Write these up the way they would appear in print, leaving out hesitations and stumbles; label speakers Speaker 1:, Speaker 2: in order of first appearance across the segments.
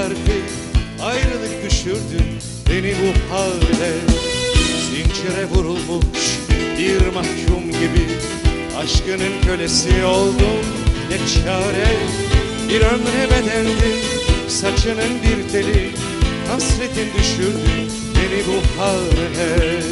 Speaker 1: harfi ayrılık düşürdü beni bu hale. Zincire vurulmuş bir mahkum gibi aşkının kölesi oldum ne çare. Bir ömre bedeldi saçının bir teli, hasretin düşürdü beni bu hale.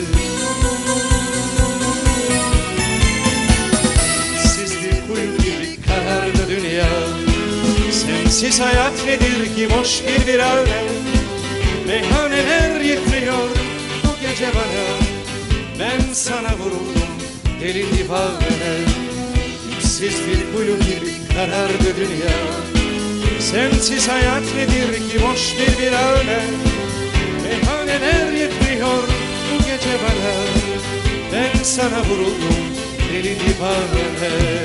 Speaker 1: Siz bir kuyu gibi karardı dünya, sensiz hayat nedir ki boş bir virane. Meyhaneler yetmiyor bu gece bana, ben sana vuruldum deli divane. Siz bir kuyu gibi karardı dünya, sensiz hayat nedir ki boş bir virane. Meyhaneler yetmiyor bu gece bana, ben sana vuruldum deli divane.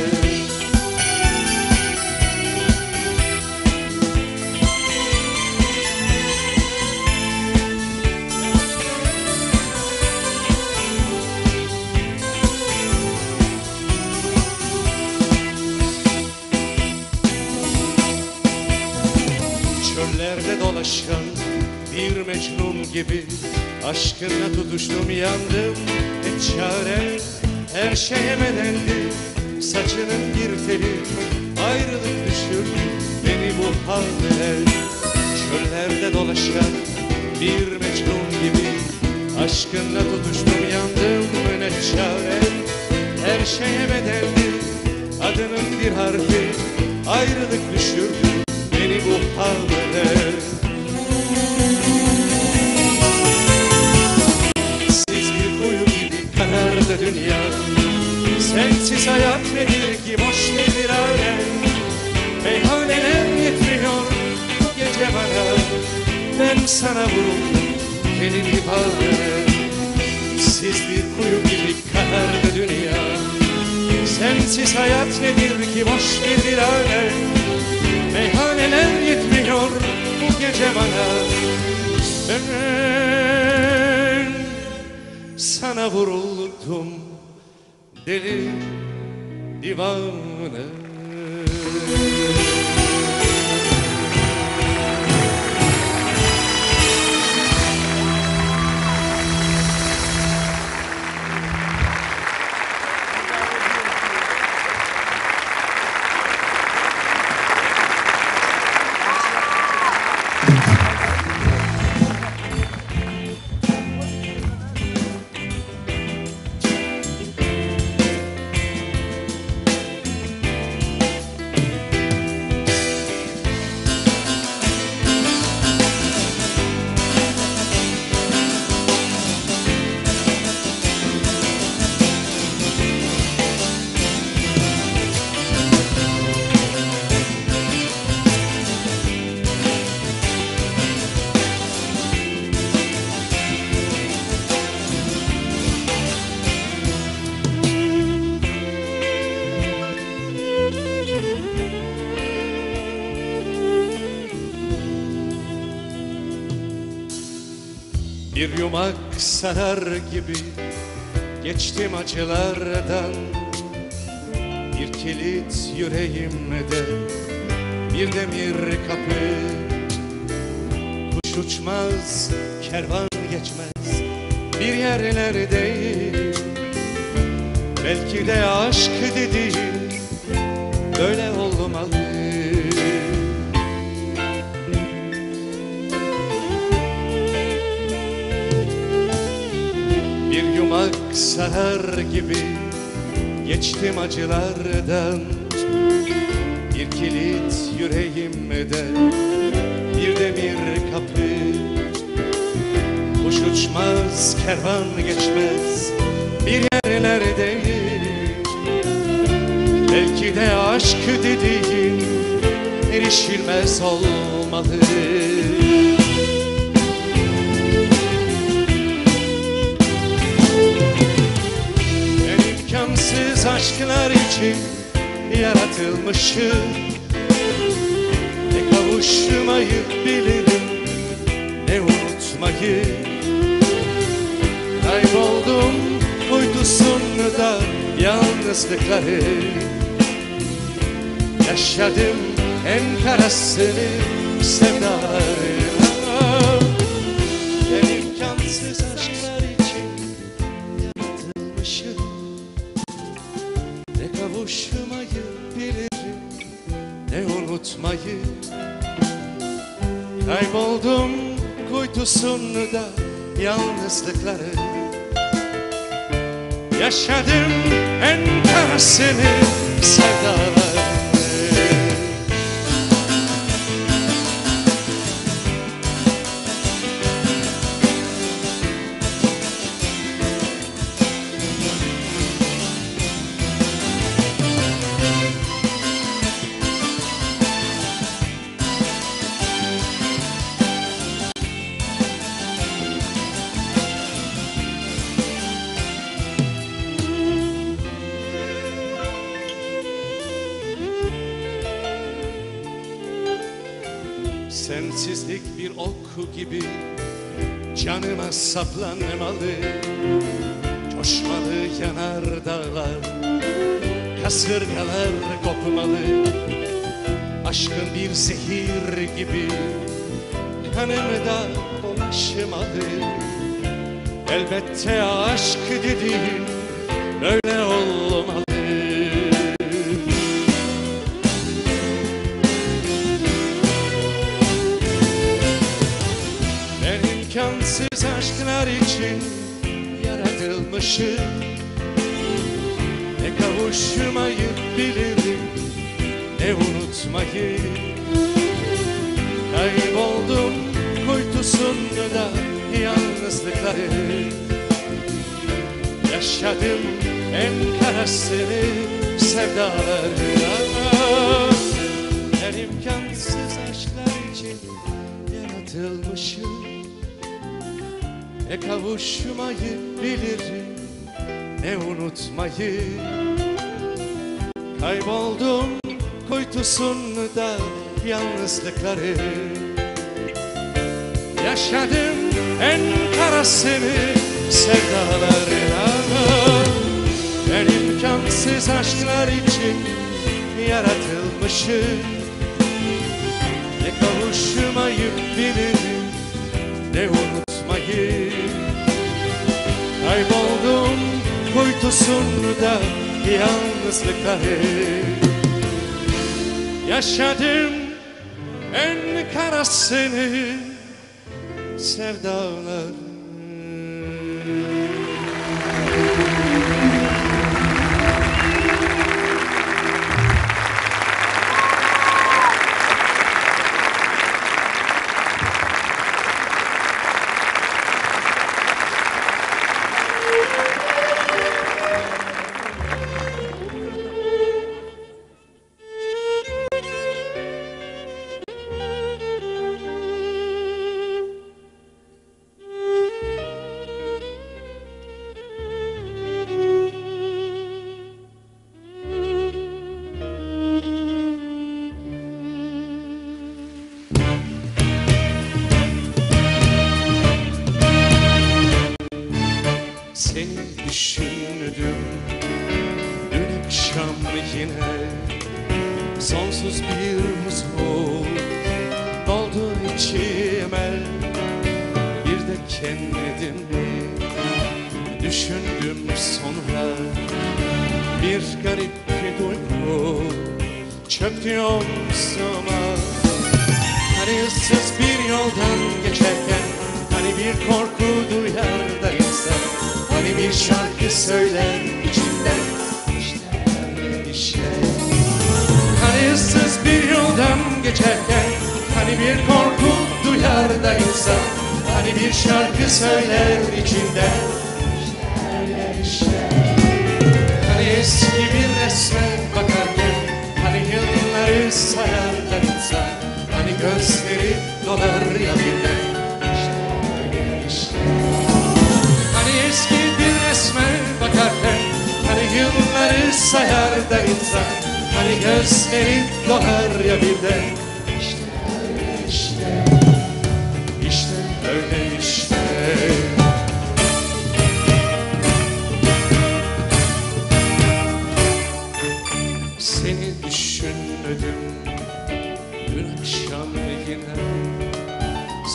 Speaker 1: Çöllerde dolaşan bir mecnun gibi aşkına tutuştum, yandım ne çare. Her şeye bedeldi saçının bir teli, ayrılık düşürdü beni bu hale. Çöllerde dolaşan bir mecnun gibi aşkına tutuştum, yandım ne çare. Her şeye bedeldi adının bir harfi, ayrılık düşürdü beni bu hale. Siz bir kuyu gibi karardı dünya, sensiz hayat nedir ki boş bir virane. Meyhaneler yetmiyor bu gece bana, ben sana vuruldum deli divane. Siz bir kuyu gibi karardı dünya, sensiz hayat nedir ki boş bir virane. Meyhaneler yetmiyor bu gece bana, ben sana vuruldum deli divane. Bir yumak sarar gibi geçtim acılardan, bir kilit yüreğimde, bir demir kapı. Kuş uçmaz, kervan geçmez bir yerlerde. Belki de aşk dediğin böyle olmalı. Bir yumak sarar gibi geçtim acılardan, bir kilit yüreğimde, bir demir kapı. Kuş uçmaz, kervan geçmez bir yerlerde. Belki de aşk dediğin erişilmez olmalı. İmkansız aşklar için yaratılmışım. Ne kavuşmayı bilirim, ne unutmayı. Kayboldum uykusunda yalnızlıkları. Yaşadım en karasını, sevdalarına. Ben imkansız aşklar için yaratılmışım. Ne kavuşmayı bilirim, ne unutmayı. Kayboldum kuytusunda yalnızlıkları. Yaşadım en karasını sevdalarını. Sensizlik bir oku gibi canıma saplanmalı. Coşmalı yanardağlar, kasırgalar kopmalı. Aşkın bir zehir gibi kanımda dolaşmalı. Elbette aşk dediğin böyle olmalı. İmkansız aşklar için yaratılmışım. Ne kavuşmayı bilirim, ne unutmayı. Kayboldum kuytusunda yalnızlıkları. Yaşadım en karasını sevdalarına. Ben imkansız aşklar için yaratılmışım. Ne kavuşmayı bilirim, ne unutmayı. Kayboldum kuytusunda yalnızlıkları. Yaşadım en karasını sevdalarına. Ben imkansız aşklar için yaratılmışım. Ne kavuşmayı bilirim, ne unutmayı. Kayboldum kuytusunda yalnızlıkları. Yaşadım en karasını sevdalarını. Seni düşündüm dün akşam yine. Sonsuz bir huzur doldu içime. Bir de kendimi düşündüm sonra. Bir garip duygu çöktü omzuma. Hani ıssız bir yoldan geçerken, hani bir korku duyar da insan, hani bir şarkı söyler içinden, işte öyle bir şey. Hani ıssız bir yoldan geçerken, hani bir korku duyar da insan, hani bir şarkı söyler içinden, işte öyle bir şey. Hani eski bir resme bakarken, hani yılları sayar da insan, hani gözleri dolar ya birden, işte öyle bir şey. Hani eski bir resme bakarken, hani yılları sayar da insan, hani gözleri dolar ya birden, işte öyle işte, işte öyle işte. Seni düşünmedim dün akşam yine.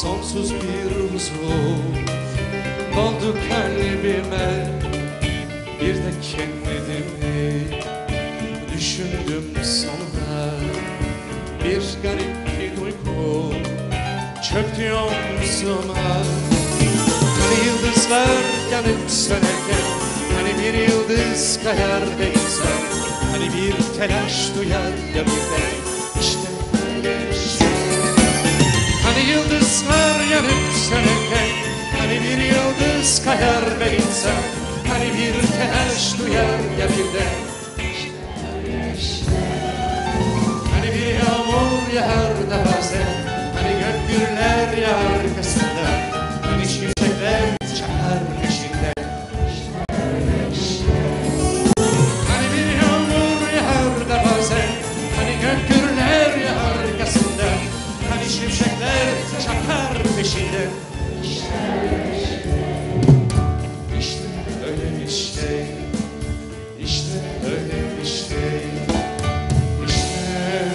Speaker 1: sonsuz bir huzur doldu kalbime. Bir de kendimi düşündüm sonra, bir garip bir duygu çöktü omzuma. Hani yıldızlar yanıp sönerken, hani bir yıldız kayar ve insan, hani bir telaş duyar ya birden, işte böyle işte. Hani yıldızlar yanıp sönerken, hani bir yıldız kayar ve insan, hani bir telaş duyar ya birden, işte böyle işte. Hani bir yağmur yağar da bazen, hani gök gürler yağar arkasından, hani şimşekler çakar peşinden, işte böyle işte. Hani bir yağmur yağar da bazen, hani gök gürler yağar arkasından, hani şimşekler çakar peşinden, işte öyle işte. İşte öyle bir şey, işte öyle bir şey, işte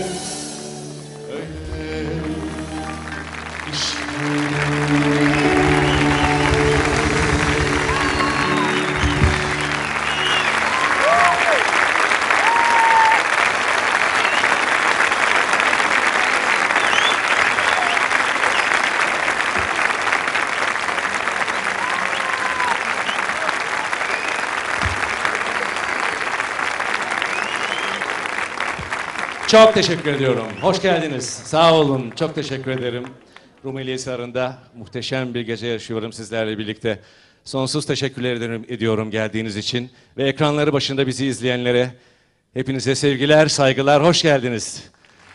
Speaker 1: öyle bir şey. Çok teşekkür ediyorum. Hoş geldiniz. Sağ olun. Çok teşekkür ederim. Rumeli Hisarı'nda muhteşem bir gece yaşıyorum sizlerle birlikte. Sonsuz teşekkürler ediyorum geldiğiniz için. Ve ekranları başında bizi izleyenlere hepinize sevgiler, saygılar. Hoş geldiniz.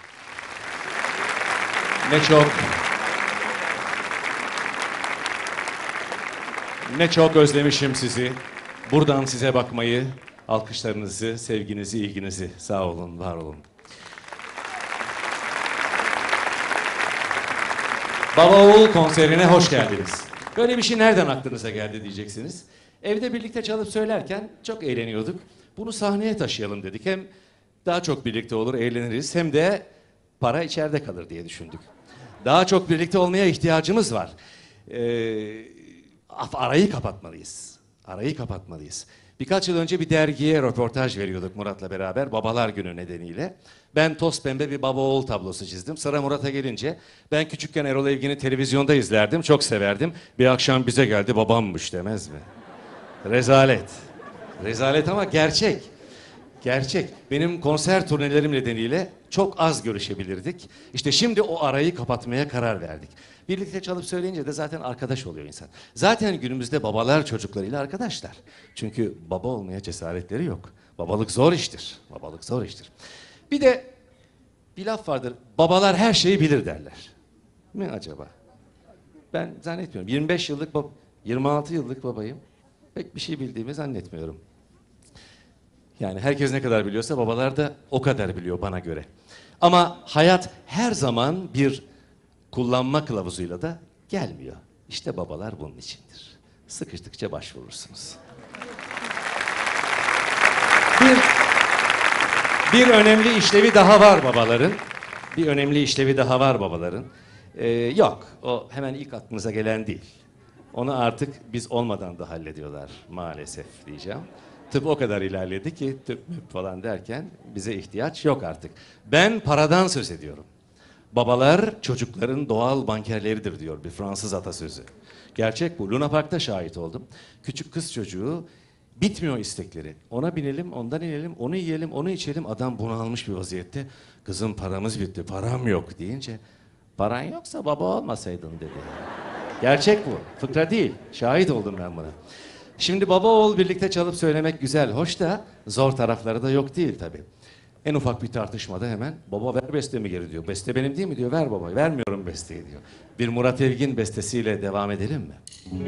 Speaker 1: Ne çok özlemişim sizi. Buradan size bakmayı, alkışlarınızı, sevginizi, ilginizi. Sağ olun, var olun. Baba Oğul konserine hoş geldiniz. Böyle bir şey nereden aklınıza geldi diyeceksiniz. Evde birlikte çalıp söylerken çok eğleniyorduk. Bunu sahneye taşıyalım dedik. Hem daha çok birlikte olur, eğleniriz. Hem de para içeride kalır diye düşündük. Daha çok birlikte olmaya ihtiyacımız var. Arayı kapatmalıyız. Arayı kapatmalıyız. Birkaç yıl önce bir dergiye röportaj veriyorduk Murat'la beraber, Babalar Günü nedeniyle. Ben toz pembe bir baba oğul tablosu çizdim. Sıra Murat'a gelince, ben küçükken Erol Evgin'i televizyonda izlerdim, çok severdim. Bir akşam bize geldi, babammış demez mi? Rezalet. Rezalet ama gerçek. Gerçek. Benim konser turnelerim nedeniyle çok az görüşebilirdik. İşte şimdi o arayı kapatmaya karar verdik. Birlikte çalıp söyleyince de zaten arkadaş oluyor insan. Zaten günümüzde babalar çocuklarıyla arkadaşlar. Çünkü baba olmaya cesaretleri yok. Babalık zor iştir. Babalık zor iştir. Bir de bir laf vardır. Babalar her şeyi bilir derler. Mi acaba? Ben zannetmiyorum. 25 yıllık 26 yıllık babayım. Pek bir şey bildiğimi zannetmiyorum. Yani herkes ne kadar biliyorsa babalar da o kadar biliyor bana göre. Ama hayat her zaman bir kullanma kılavuzuyla da gelmiyor. İşte babalar bunun içindir. Sıkıştıkça başvurursunuz. Bir önemli işlevi daha var babaların. Bir önemli işlevi daha var babaların. Yok, o hemen ilk aklınıza gelen değil. Onu artık biz olmadan da hallediyorlar maalesef diyeceğim. Tıp o kadar ilerledi ki tıp falan derken bize ihtiyaç yok artık. Ben paradan söz ediyorum. Babalar çocukların doğal bankerleridir diyor bir Fransız atasözü. Gerçek bu. Luna Park'ta şahit oldum. Küçük kız çocuğu bitmiyor istekleri. Ona binelim, ondan inelim, onu yiyelim, onu içelim. Adam bunalmış bir vaziyette. Kızım paramız bitti, param yok deyince paran yoksa baba olmasaydın dedi. Gerçek bu. Fıkra değil. Şahit oldum ben buna. Şimdi baba oğul birlikte çalıp söylemek güzel, hoş da zor tarafları da yok değil tabii. En ufak bir tartışmada hemen baba ver bestemi geri diyor. Beste benim değil mi diyor. Ver baba. Vermiyorum besteyi diyor. Bir Murat Evgin bestesiyle devam edelim mi?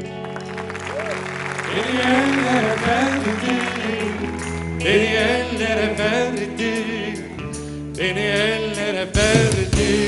Speaker 1: Beni ellere verdi, beni ellere verdi, beni ellere verdi.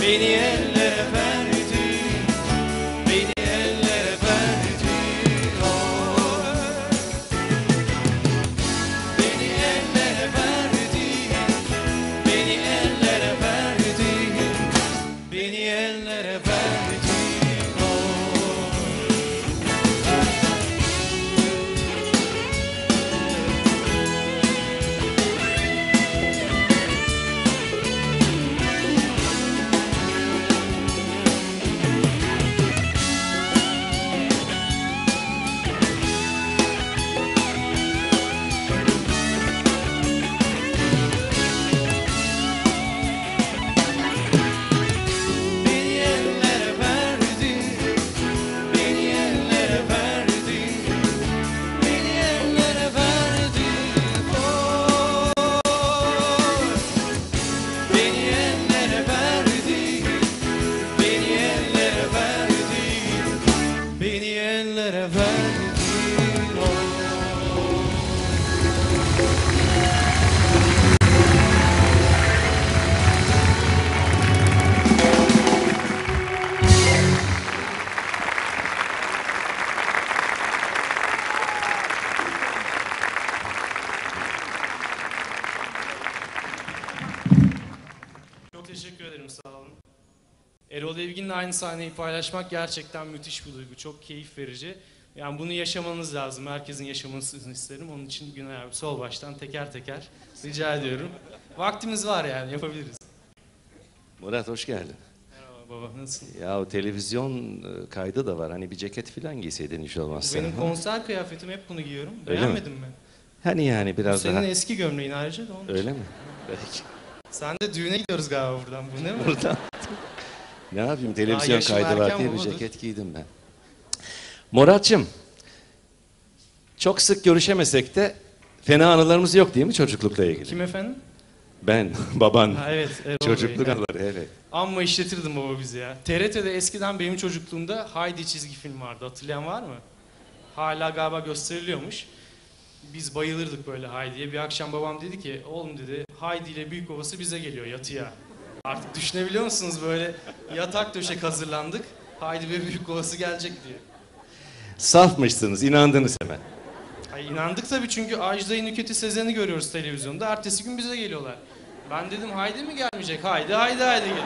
Speaker 1: beni ellere verdin, beni ellere verdin, oh. Beni ellere verdin, beni ellere verdin, beni ellere verdin, oh. Beni ellere verdin, beni ellere verdin, beni ellere verdin, oh. Beni ellere verdin, beni ellere verdin, beni ellere verdin, oh. Çok teşekkür ederim, sağ olun. Erol Evgin'le aynı sahneyi paylaşmak gerçekten müthiş bir duygu, çok keyif verici. Yani bunu yaşamanız lazım, herkesin yaşamasını isterim. Onun için Günay abi sol baştan teker teker rica ediyorum. Vaktimiz var yani, yapabiliriz.
Speaker 2: Murat hoş geldin.
Speaker 1: Merhaba baba, nasılsın?
Speaker 2: Ya o televizyon kaydı da var. Hani bir ceket falan giyseydin hiç olmazsa.
Speaker 1: Benim konser kıyafetim, hep bunu giyiyorum.
Speaker 2: Öyle
Speaker 1: Beğenmedin mi?
Speaker 2: Hani yani
Speaker 1: Bu
Speaker 2: biraz
Speaker 1: senin
Speaker 2: daha.
Speaker 1: eski gömleğin ayrıca da onun için.
Speaker 2: Öyle mi? Peki.
Speaker 1: Sen de düğüne gidiyoruz galiba buradan, bu ne mi?
Speaker 2: Buradan. Ne yapayım, televizyon
Speaker 1: yaşım
Speaker 2: kaydı var
Speaker 1: erken
Speaker 2: diye bir
Speaker 1: babadır.
Speaker 2: ceket giydim ben. Murat'cığım, çok sık görüşemesek de fena anılarımız yok değil mi çocuklukla ilgili?
Speaker 1: Kim efendim?
Speaker 2: Ben, baban,
Speaker 1: Ha, evet, Erol
Speaker 2: çocukluk
Speaker 1: Bey.
Speaker 2: anıları, evet.
Speaker 1: Amma işletirdim baba bizi ya. TRT'de eskiden benim çocukluğumda Haydi çizgi film vardı. Hatırlayan var mı? Hala galiba gösteriliyormuş. Biz bayılırdık böyle Haydi'ye. Bir akşam babam dedi ki, oğlum dedi, Haydi ile büyük babası bize geliyor yatıya. Artık düşünebiliyor musunuz, böyle yatak döşek hazırlandık. Haydi ve büyük babası gelecek diye.
Speaker 2: Safmışsınız, inandınız hemen.
Speaker 1: Ay inandık tabii, çünkü Ajda'yı, Nükhet'i, Sezen'i görüyoruz televizyonda. Ertesi gün bize geliyorlar. Ben dedim Haydi mi gelmeyecek? Haydi, Haydi, Haydi gelir.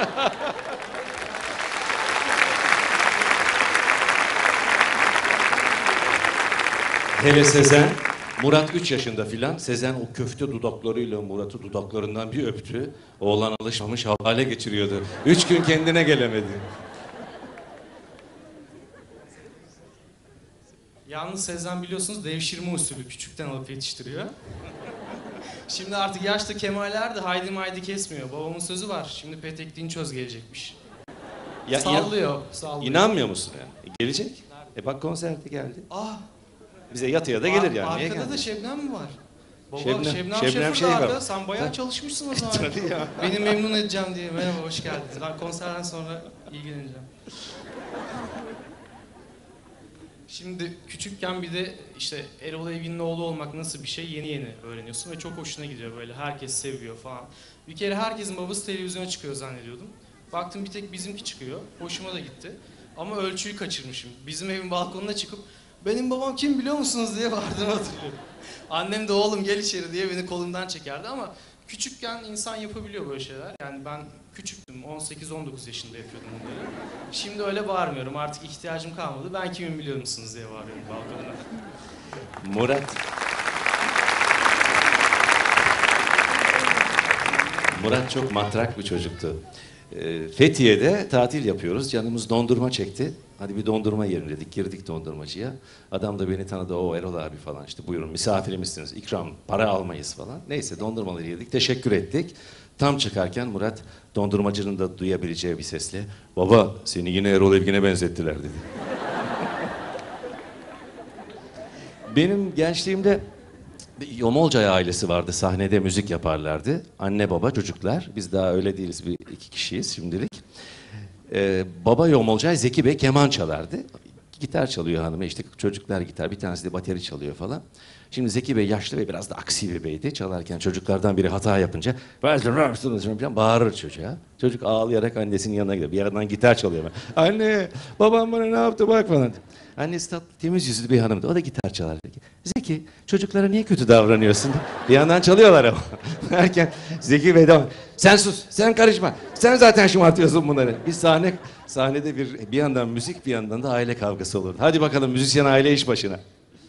Speaker 2: Hele Sezen, Murat 3 yaşında filan. Sezen o köfte dudaklarıyla Murat'ı dudaklarından bir öptü. Oğlan alışmamış, havale geçiriyordu. 3 gün kendine gelemedi.
Speaker 1: Yalnız Sezen biliyorsunuz devşirme usulü, küçükten alıp yetiştiriyor. Şimdi artık yaşta kemalerdi, haydi maydi kesmiyor. Babamın sözü var, şimdi Petek Dinçöz gelecekmiş.
Speaker 2: Ya,
Speaker 1: Sallıyor, sallıyor.
Speaker 2: İnanmıyor musun yani? Gelecek. Bak konserde geldi.
Speaker 1: Ah,
Speaker 2: Bize yatıya da gelir yani. Niye
Speaker 1: arkada
Speaker 2: gelmedi?
Speaker 1: da Şebnem mi var? Baba,
Speaker 2: Şebnem
Speaker 1: Şebnem
Speaker 2: şey
Speaker 1: Şefir
Speaker 2: var.
Speaker 1: de arkada. Sen bayağı çalışmışsın o zaman.
Speaker 2: Tabii ya.
Speaker 1: Beni memnun edeceğim diye. Merhaba, hoş geldiniz. Ben konserden sonra ilgileneceğim. Şimdi küçükken bir de işte Erol Evgin'in oğlu olmak nasıl bir şey yeni yeni öğreniyorsun ve çok hoşuna gidiyor böyle. Herkes seviyor falan. Bir kere herkesin babası televizyona çıkıyor zannediyordum. Baktım bir tek bizimki çıkıyor. Hoşuma da gitti. Ama ölçüyü kaçırmışım. Bizim evin balkonuna çıkıp benim babam kim biliyor musunuz diye bağırdığımı hatırlıyorum. Annem de oğlum gel içeri diye beni kolumdan çekerdi ama küçükken insan yapabiliyor böyle şeyler. Yani ben küçüktüm, 18-19 yaşında yapıyordum bunları. Şimdi öyle bağırmıyorum, artık ihtiyacım kalmadı. Ben kimim biliyor musunuz diye bağırıyorum balkonda.
Speaker 2: Murat çok matrak bir çocuktu. Fethiye'de tatil yapıyoruz. Canımız dondurma çekti. Hadi bir dondurma yiyelim dedik. Girdik dondurmacıya. Adam da beni tanıdı. O Erol abi falan işte buyurun misafirimizsiniz. İkram, para almayız falan. Neyse dondurmaları yedik. Teşekkür ettik. Tam çıkarken Murat dondurmacının da duyabileceği bir sesle baba seni yine Erol Evgin'e benzettiler dedi. Benim gençliğimde bir Yomolcay ailesi vardı. Sahnede müzik yaparlardı. Anne baba çocuklar. Biz daha öyle değiliz. Bir iki kişiyiz şimdilik. Baba Yomolcay Zeki Bey keman çalardı. Gitar çalıyor hanıma işte Çocuklar gitar, bir tanesi de bateri çalıyor falan. Şimdi Zeki Bey yaşlı ve biraz da aksi bir beydi. Çalarken çocuklardan biri hata yapınca bağırır çocuğa. Çocuk ağlayarak annesinin yanına gidiyor. Bir yandan gitar çalıyor. Anne, babam bana ne yaptı bak falan. Annesi tatlı, temiz yüzlü bir hanımdı. O da gitar çalar. Zeki, çocuklara niye kötü davranıyorsun? Bir yandan çalıyorlar ama. Erken Zeki Bey de sen sus, sen karışma. Sen zaten şımartıyorsun bunları. Bir sahnede bir yandan müzik, bir yandan da aile kavgası olur. Hadi bakalım müzisyen aile iş başına.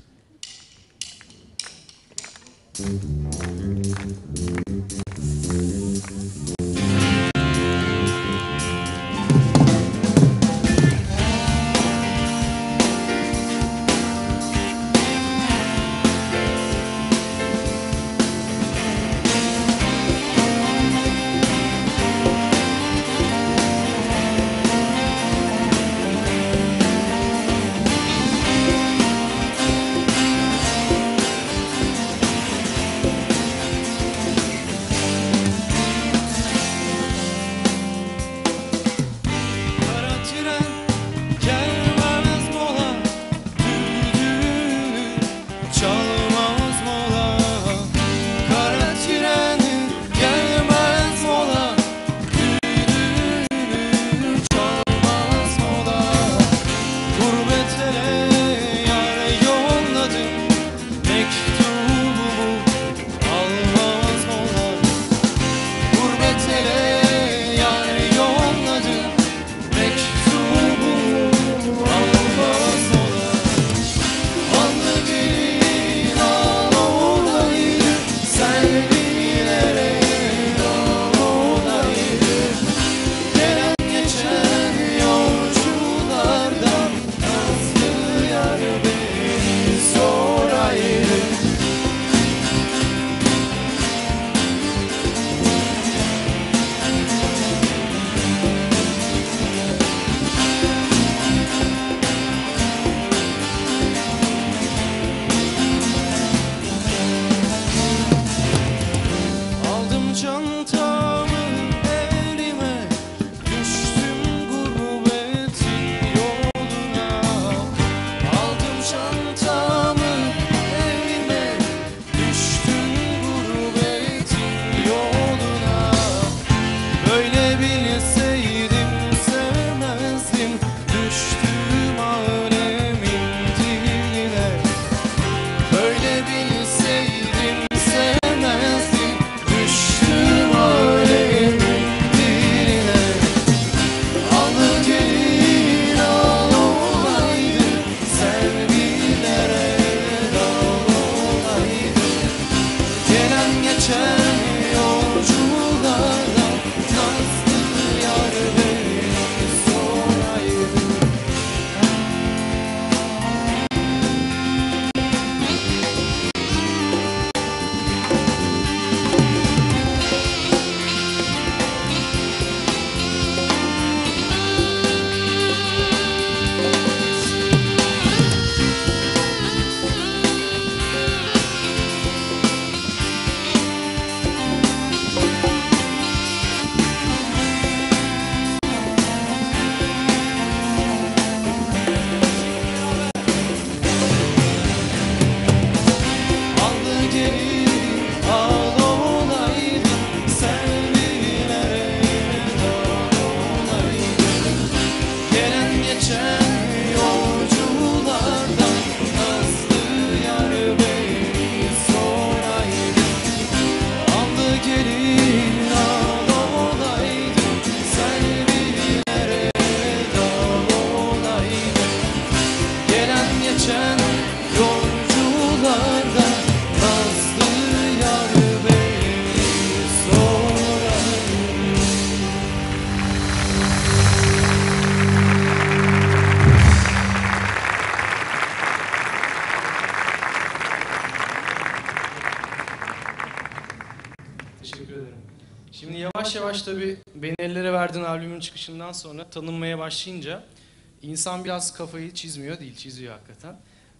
Speaker 3: Şimdi yavaş yavaş tabii Beni Ellere Verdin albümün çıkışından sonra tanınmaya başlayınca insan biraz kafayı çizmiyor değil, çiziyor hakikaten.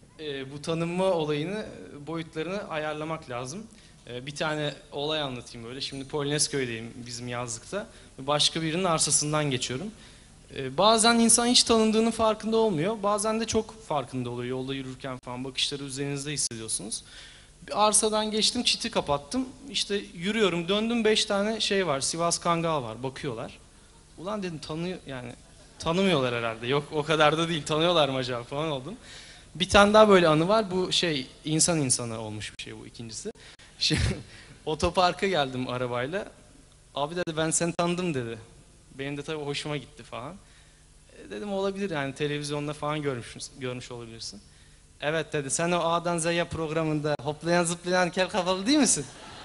Speaker 3: Bu tanınma olayını, boyutlarını ayarlamak lazım. Bir tane olay anlatayım böyle. Şimdi Polonezköy'deyim bizim yazlıkta. Başka birinin arsasından geçiyorum. Bazen insan hiç tanındığının farkında olmuyor. Bazen de çok farkında oluyor. Yolda yürürken falan bakışları üzerinizde hissediyorsunuz. Bir arsadan geçtim, çiti kapattım. İşte yürüyorum, döndüm, 5 tane şey var. Sivas Kangal var. Bakıyorlar. Ulan dedim yani tanımıyorlar herhalde. Yok o kadar da değil. Tanıyorlar mı acaba falan oldum. Bir tane daha böyle anı var. Bu şey insan insana olmuş bir şey bu ikincisi. Otoparka geldim arabayla. Abi dedi ben seni tanıdım dedi. Benim de tabii hoşuma gitti falan. Dedim olabilir yani televizyonda falan görmüş olabilirsin. Evet dedi sen o A'dan Z'ye programında hoplayan zıplayan kel kafalı değil misin?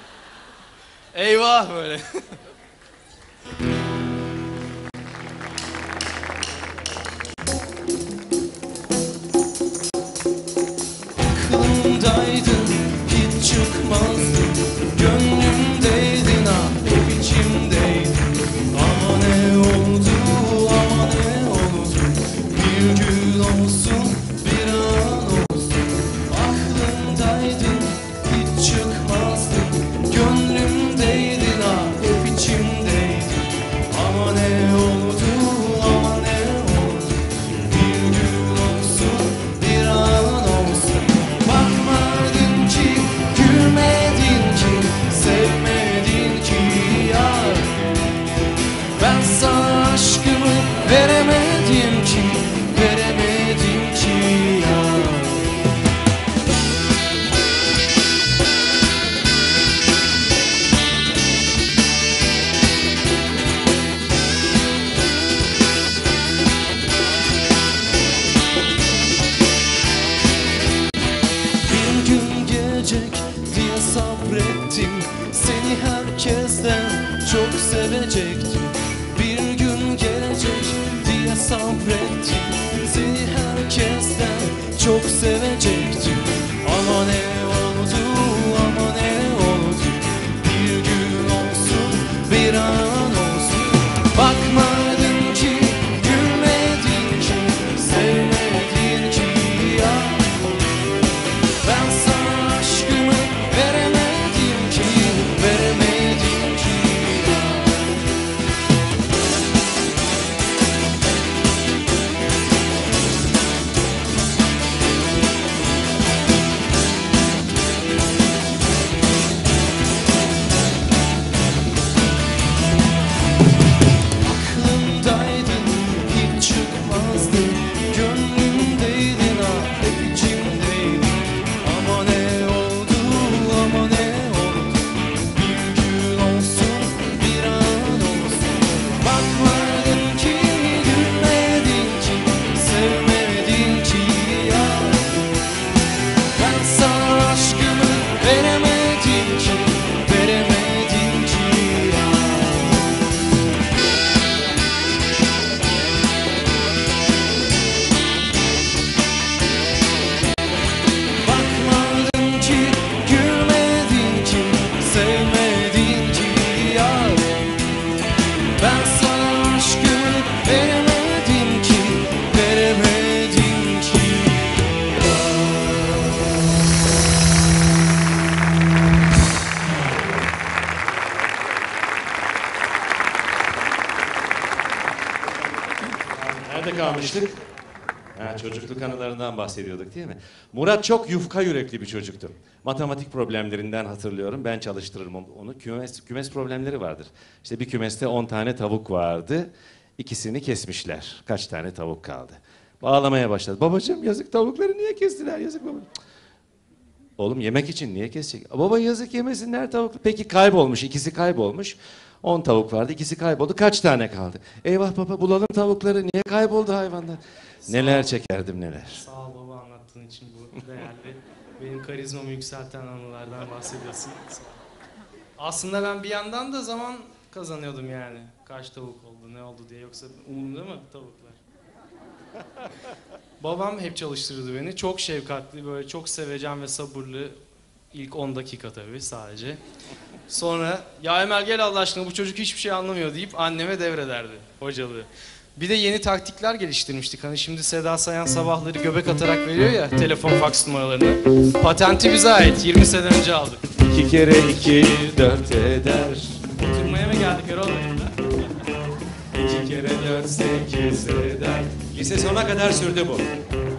Speaker 3: Eyvah böyle.
Speaker 4: Aklımdaydın hiç çıkmazdın, gönlümdeydin ah hep içimdeydin. Ama ne oldu, ama ne oldu, bir gün olsun, bir an olsun. Aklımdaydın hiç çıkmazdın, gönlümdeydin ah hep içimdeydin. Ama ne oldu, ama ne oldu, bir gün olsun, bir an olsun. Bakmadın ki, gülmedin ki, sevmedin ki yar. Ben sana aşkımı veremedim ki, veremedim ki yar. Bir gün gelecek diye sabrettim, seni herkesten çok sevecektim. Bir gün gelecek diye sabrettim, seni herkesten çok sevecektim. Ama ne oldu, ama ne oldu, bir gün olsun, bir an olsun. Bakmadın ki, gülmedin ki, sevmedin ki ya. Ben sana aşkımı veremedim ki, veremedim ki ya. Aklımdaydın hiç çıkmazdın, gönlümdeydin ah hep içimdeydin. Ama ne oldu, ama ne oldu, bir gün olsun, bir an olsun. Bakmadın ki, gülmedin ki, sevmedin ki ya. Ben sana aşkımı veremedim ki, veremedim ki ya. Bakmadın ki, gülmedin ki, sevmedin ki yar. Ben sana aşkımı veremedim ki, veremedim ki
Speaker 2: Nerede kalmıştık? Ha, çocukluk anılarından bahsediyorduk değil mi? Murat çok yufka yürekli bir çocuktu. Matematik problemlerinden hatırlıyorum. Ben çalıştırırım onu. Kümes problemleri vardır. İşte bir kümeste 10 tane tavuk vardı. İkisini kesmişler. Kaç tane tavuk kaldı? Ağlamaya başladı. Babacığım yazık tavukları niye kestiler? Yazık baba. Oğlum yemek için niye kesecek? Baba yazık yemesinler tavukları. Peki kaybolmuş. İkisi kaybolmuş. 10 tavuk vardı. İkisi kayboldu. Kaç tane kaldı? Eyvah baba bulalım tavukları. Niye kayboldu hayvanlar? Neler çekerdim neler.
Speaker 3: Sağ ol baba anlattığın için bu değerli. Benim karizmamı yükselten anılardan bahsediyorsun. Sağ ol. Aslında ben bir yandan da zaman kazanıyordum yani. Kaç tavuk oldu, ne oldu diye. Yoksa umurumda mı tavuklar? Babam hep çalıştırırdı beni. Çok şefkatli, böyle çok sevecen ve sabırlı. İlk 10 dakika tabii sadece. Sonra ya Emel gel Allah aşkına bu çocuk hiçbir şey anlamıyor deyip anneme devrederdi hocalığı. Bir de yeni taktikler geliştirmiştik. Hani şimdi Seda Sayan sabahları göbek atarak veriyor ya telefon faks numaralarını. Patenti bize ait. 20 sene önce aldık.
Speaker 2: 2 kere 2 4 eder.
Speaker 3: Oturmaya mı geldik Erol Bey?
Speaker 2: 2
Speaker 1: kere 4 8 eder. Lise sona kadar sürdü bu.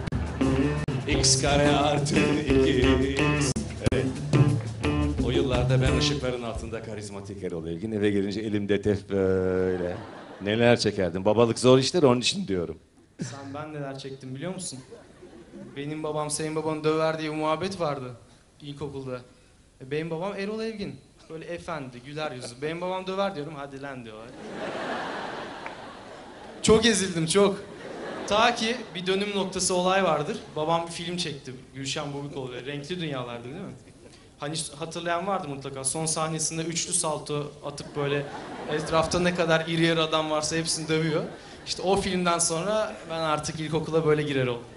Speaker 1: X kare artı 2x. Evet. O yıllarda ben ışıkların altında karizmatik Erol Evgin. Eve gelince elimde tef böyle. Neler çekerdim. Babalık zor işler, onun için diyorum.
Speaker 3: Sen ben neler çektim biliyor musun? Benim babam senin babanı döver diye bir muhabbet vardı ilkokulda. Benim babam Erol Evgin. Böyle efendi, güler yüzlü. Benim babam döver diyorum, hadi lan diyorlar. Çok ezildim, çok. Ta ki bir dönüm noktası olay vardır. Babam bir film çekti. Gülşen Bubikoğlu ve Renkli Dünyalar'dı değil mi? Hani hatırlayan vardı mutlaka. Son sahnesinde üçlü salto atıp böyle etrafta ne kadar iri yarı adam varsa hepsini dövüyor. İşte o filmden sonra ben artık ilkokula böyle girer oldum.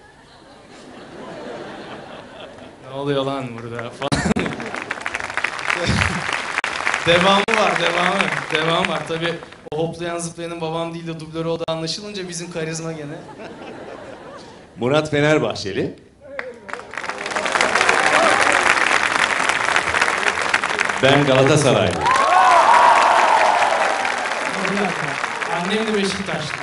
Speaker 3: Ne oluyor lan burada falan. Devamı var, devamı var. Tabii o hoplayan zıplayanın babam değil de dublörü o da anlaşılınca bizim karizma gene.
Speaker 1: Murat Fenerbahçeli. Ben Galatasaraylı.
Speaker 3: Annem de Beşiktaşlı.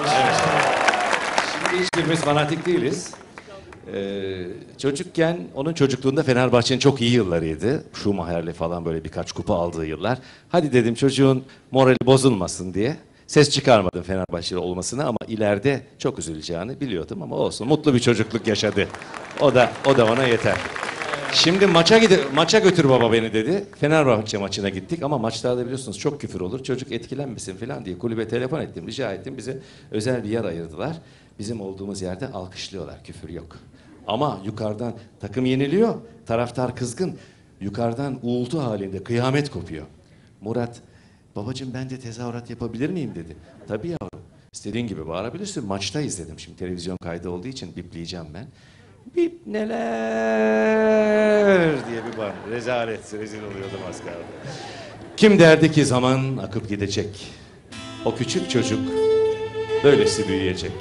Speaker 1: Şimdi hiçbirimiz fanatik değiliz. Çocukken, onun çocukluğunda Fenerbahçe'nin çok iyi yıllarıydı. Schumacher'le falan böyle birkaç kupa aldığı yıllar. Hadi dedim çocuğun morali bozulmasın diye. Ses çıkarmadım Fenerbahçeli olmasına ama ileride çok üzüleceğini biliyordum ama olsun. Mutlu bir çocukluk yaşadı. O da ona yeter. Şimdi maça götür baba beni dedi. Fenerbahçe maçına gittik ama maçlarda biliyorsunuz çok küfür olur. Çocuk etkilenmesin falan diye kulübe telefon ettim, rica ettim. Bize özel bir yer ayırdılar. Bizim olduğumuz yerde alkışlıyorlar, küfür yok. Ama yukarıdan takım yeniliyor, taraftar kızgın. Yukarıdan uğultu halinde kıyamet kopuyor. Murat, babacığım ben de tezahürat yapabilir miyim dedi. Tabii yavrum, istediğin gibi bağırabilirsin. Maçtayız dedim. Şimdi televizyon kaydı olduğu için bipleyeceğim ben. Bip neler diye bir bağır. Rezalet, rezil oluyordum az kaldı. Kim derdi ki zaman akıp gidecek. O küçük çocuk böylesi büyüyecek.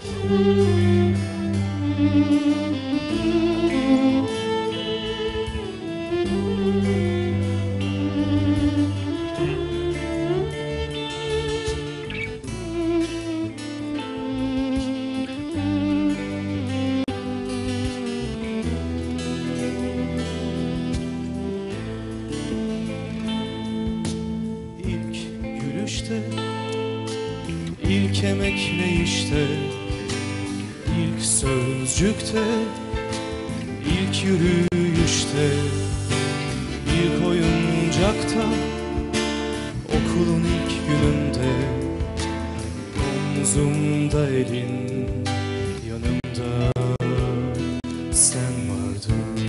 Speaker 4: İlk emekleyişte, ilk sözcükte, ilk yürüyüşte, ilk oyuncakta, okulun ilk gününde, omzumda elin, yanımda sen vardın.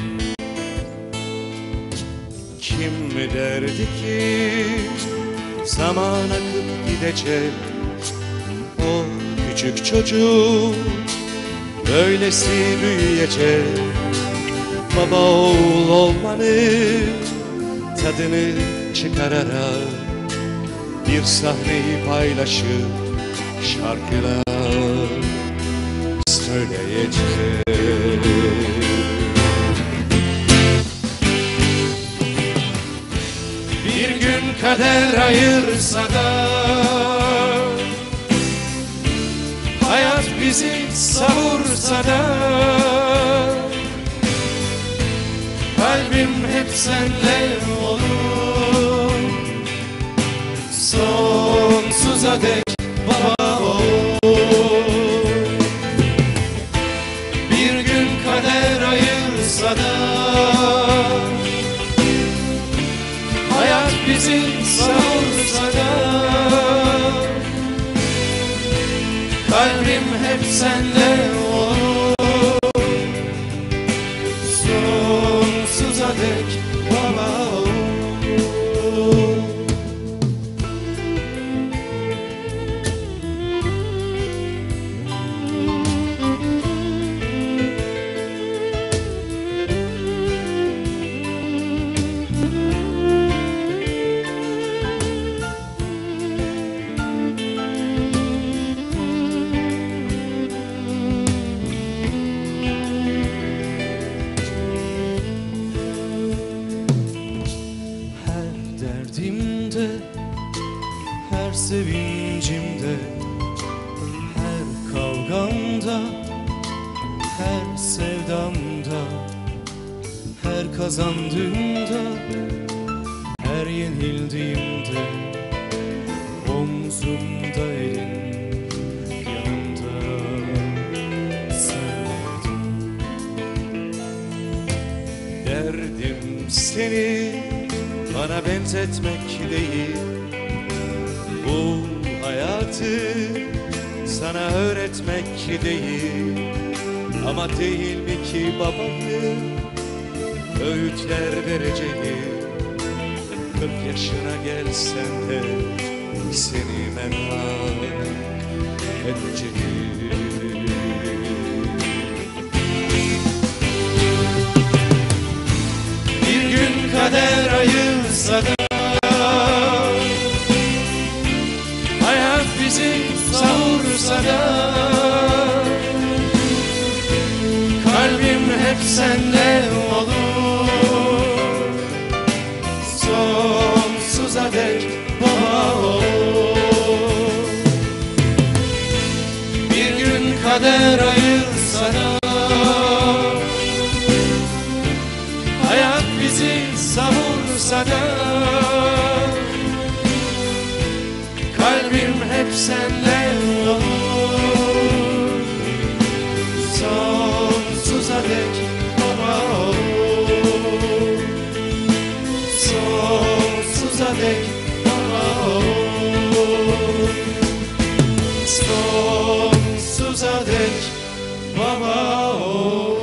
Speaker 1: Kim mi derdi ki zaman akıp gidecek. O küçük çocuk böylesi büyüyecek. Baba oğul olmanın tadını çıkararak bir sahneyi paylaşıp şarkılar söyleyecek. Bir gün kader ayırsa da hayat bizi savursa da kalbim hep senle olur. Sonsuza dek baba oğul. Bir gün kader ayırsa da hayat bizi savursa da kalbim hep senle olur. Sonsuza dek baba oğul.
Speaker 4: kazandığımda, her yenildiğimde, omzumda elin, yanımda sen vardın.
Speaker 1: Derdim seni bana benzetmek değil, bu hayatı sana öğretmek değil. Ama değil mi ki babayı öğütler vereceğim, 40 yaşına gelsen de seni merak edeceğim. Bir gün kader ayırsa da, hayat bizi savursa da, kalbim hep sende olur, sonsuza dek baba olur. Bir gün kader ayırsa da, hayat bizi savursa da, kalbim hep sende olur, sonsuza dek baba olur, sonsuza dek baba olur, sonsuza dek baba olur.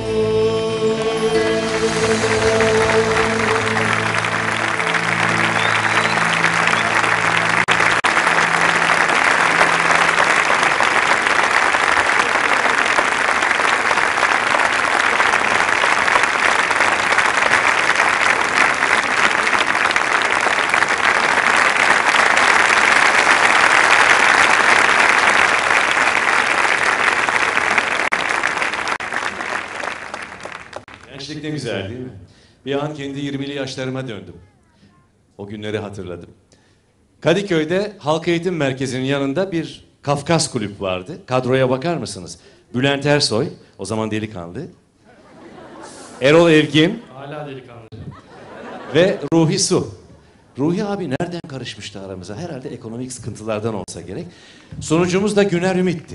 Speaker 2: Gençlik ne güzel değil mi? Bir an kendi 20'li yaşlarıma döndüm. O günleri hatırladım. Kadıköy'de Halk Eğitim Merkezi'nin yanında bir Kafkas kulüp vardı. Kadroya bakar mısınız? Bülent Ersoy, o zaman delikanlı. Erol Evgin
Speaker 3: Hala delikanlı.
Speaker 2: ve Ruhi Su. Ruhi abi nereden karışmıştı aramıza? Herhalde ekonomik sıkıntılardan olsa gerek. Sonucumuz da Güner Ümit'ti.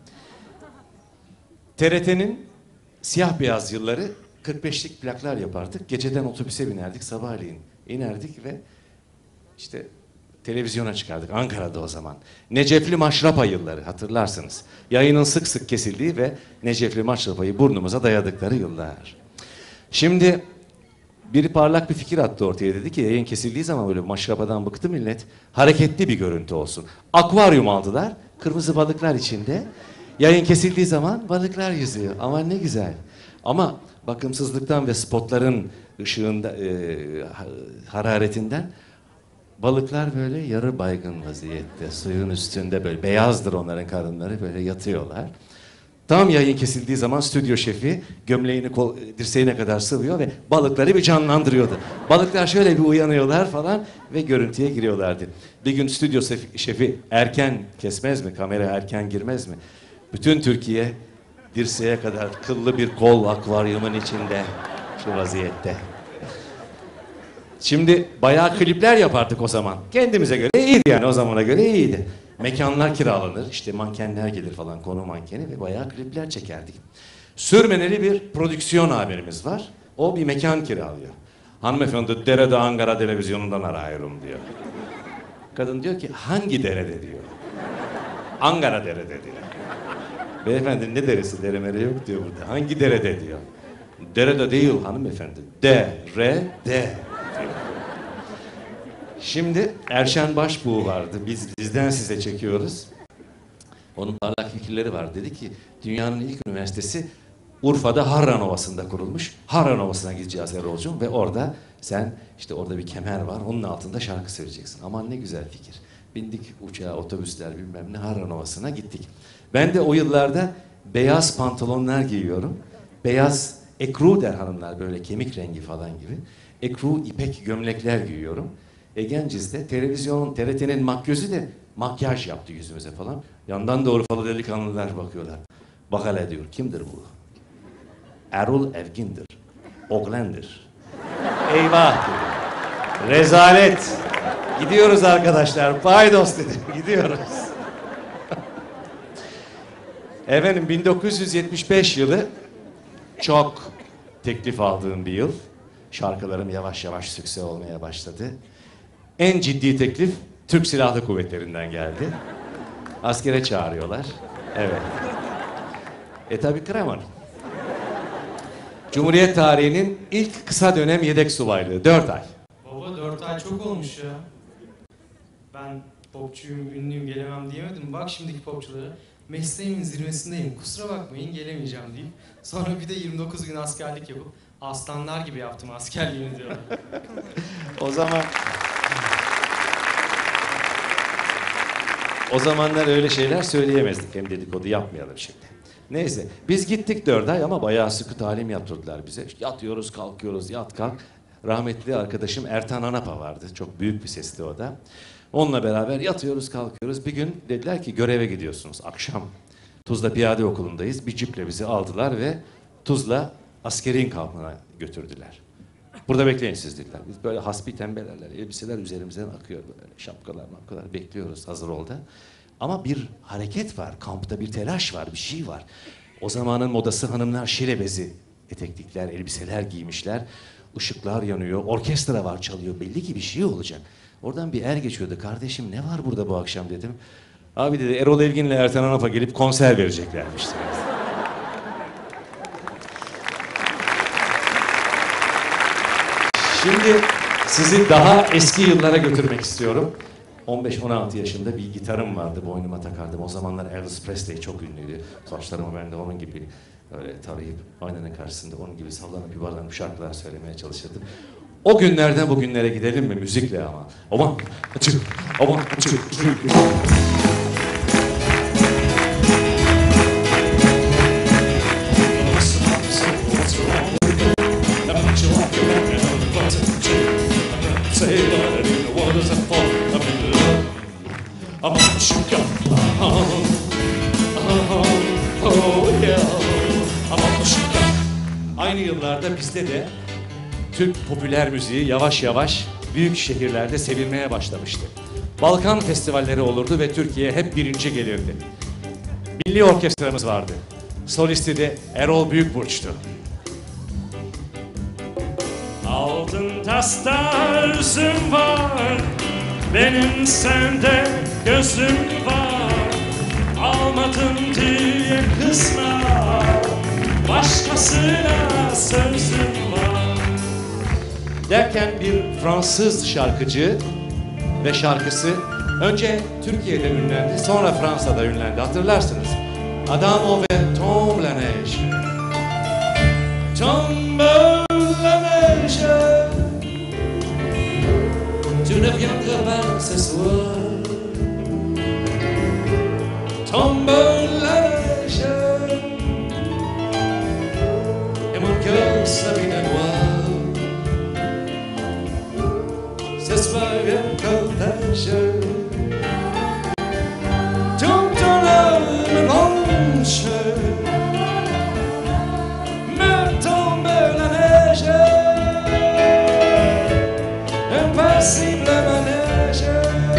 Speaker 2: TRT'nin siyah beyaz yılları 45'lik plaklar yapardık. Geceden otobüse binerdik, sabahleyin inerdik ve işte televizyona çıkardık. Ankara'da o zaman. Necefli Maşrapa yılları hatırlarsınız. Yayının sık sık kesildiği ve Necefli Maşrapa'yı burnumuza dayadıkları yıllar. Şimdi biri parlak bir fikir attı ortaya, dedi ki yayın kesildiği zaman böyle maşrapadan bıktı millet. Hareketli bir görüntü olsun. Akvaryum aldılar. Kırmızı balıklar içinde. Yayın kesildiği zaman balıklar yüzüyor. Aman ne güzel. Ama bakımsızlıktan ve spotların ışığında, hararetinden balıklar böyle yarı baygın vaziyette suyun üstünde, böyle beyazdır onların karınları, böyle yatıyorlar. Tam yayın kesildiği zaman stüdyo şefi gömleğini dirseğine kadar sıvıyor ve balıkları bir canlandırıyordu. Balıklar şöyle bir uyanıyorlar falan ve görüntüye giriyorlardı. Bir gün stüdyo şefi erken kesmez mi? Kamera erken girmez mi? Bütün Türkiye dirseğe kadar kıllı bir kol akvaryumun içinde şu vaziyette. Şimdi bayağı klipler yapardık o zaman. Kendimize göre iyiydi, yani o zamana göre iyiydi. Mekanlar kiralanır, işte mankenler gelir falan, konu mankeni, ve bayağı klipler çekerdik. Sürmeneli bir prodüksiyon amirimiz var. O bir mekan kiralıyor. Hanımefendi derede Ankara televizyonundan arıyorum diyor. Kadın diyor ki hangi derede diyor. Ankara derede diyor. Beyefendi ne deresi, dere mere yok diyor burada. Hangi derede diyor. Derede değil hanımefendi. Derede diyor. Şimdi Erşen Başbuğ vardı. Bizden size çekiyoruz. Onun parlak fikirleri var. Dedi ki dünyanın ilk üniversitesi Urfa'da Harran Ovası'nda kurulmuş. Harran Ovası'na gideceğiz Erol'cum ve orada sen, işte orada bir kemer var, onun altında şarkı söyleyeceksin. Aman ne güzel fikir. Bindik uçağa, otobüsler bilmem ne, Harran Ovası'na gittik. Ben de o yıllarda beyaz pantolonlar giyiyorum. Beyaz ekru der hanımlar, böyle kemik rengi falan gibi. Ekru ipek gömlekler giyiyorum. Egenciz'de televizyonun, TRT'nin makyözü de makyaj yaptı yüzümüze falan. Yandan da Urfalı delikanlılar bakıyorlar. Bak hele diyor, kimdir bu? Erol Evgin'dir. Oğlandır. Eyvah dedim. Rezalet. Gidiyoruz arkadaşlar. Paydos dedim. Gidiyoruz. Efendim 1975 yılı çok teklif aldığım bir yıl. Şarkılarım yavaş yavaş sükse olmaya başladı. En ciddi teklif Türk Silahlı Kuvvetleri'nden geldi. Askere çağırıyorlar. Evet. Tabi kıramadım. Cumhuriyet tarihinin ilk kısa dönem yedek subaylığı. 4 ay.
Speaker 3: Baba 4 ay çok olmuş ya. Ben popçuyum, ünlüyüm, gelemem diyemedim. Bak şimdiki popçulara. Mesleğimin zirvesindeyim, kusura bakmayın gelemeyeceğim deyip sonra bir de 29 gün askerlik yapıp aslanlar gibi yaptım askerliğimi diyorlar.
Speaker 2: O zamanlar öyle şeyler söyleyemezdik. Hem dedikodu yapmayalım şimdi. Neyse biz gittik 4 ay ama bayağı sıkı talim yaptırdılar bize. Yatıyoruz kalkıyoruz yat kalk. Rahmetli arkadaşım Ertan Anapa vardı. Çok büyük bir sesti o da. Onunla beraber yatıyoruz kalkıyoruz. Bir gün dediler ki göreve gidiyorsunuz akşam. Tuzla Piyade Okulu'ndayız. Bir ciple bizi aldılar ve Tuzla askeri kampına götürdüler. Burada bekleyin siz dediler. Biz böyle hasbi tembelerler, elbiseler üzerimizden akıyor böyle. Şapkalar mapkalar bekliyoruz hazır oldu. Ama bir hareket var, kampta bir telaş var, bir şey var. O zamanın modası hanımlar şile bezi eteklikler, elbiseler giymişler. Işıklar yanıyor, orkestra var çalıyor. Belli ki bir şey olacak. Oradan bir er geçiyordu. Kardeşim ne var burada bu akşam dedim. Abi dedi Erol Evgin'le Ertan Anapa gelip konser vereceklermiş. Şimdi sizi daha eski yıllara götürmek istiyorum. 15-16 yaşında bir gitarım vardı, boynuma takardım. O zamanlar Elvis Presley çok ünlüydü. Saçlarımı ben de onun gibi öyle tarayıp aynanın karşısında onun gibi sallanıp yuvarlanıp şarkılar söylemeye çalışırdım. O günlerden bugünlere gidelim mi müzikle ama? Aman, açık, aman, açık, Aynı yıllarda bizde de Türk popüler müziği yavaş yavaş büyük şehirlerde sevilmeye başlamıştı. Balkan festivalleri olurdu ve Türkiye hep birinci gelirdi. Milli orkestramız vardı. Solisti de Erol Büyükburç'tu.
Speaker 4: Altın tasta üzüm var, benim sende gözüm var. Almadım diye kızma, başkasına sözüm var.
Speaker 2: Derken bir Fransız şarkıcı ve şarkısı önce Türkiye'de ünlendi, sonra Fransa'da ünlendi. Hatırlarsınız. Adamo ve Tombe la neige. Tombe la neige. Tu ne viendras pas ce soir. Tombe la neige. Et mon cœur s'habille noir. Ce soir vient cortège. Tout ton âme blanche me tombe la neige. Impassible manège.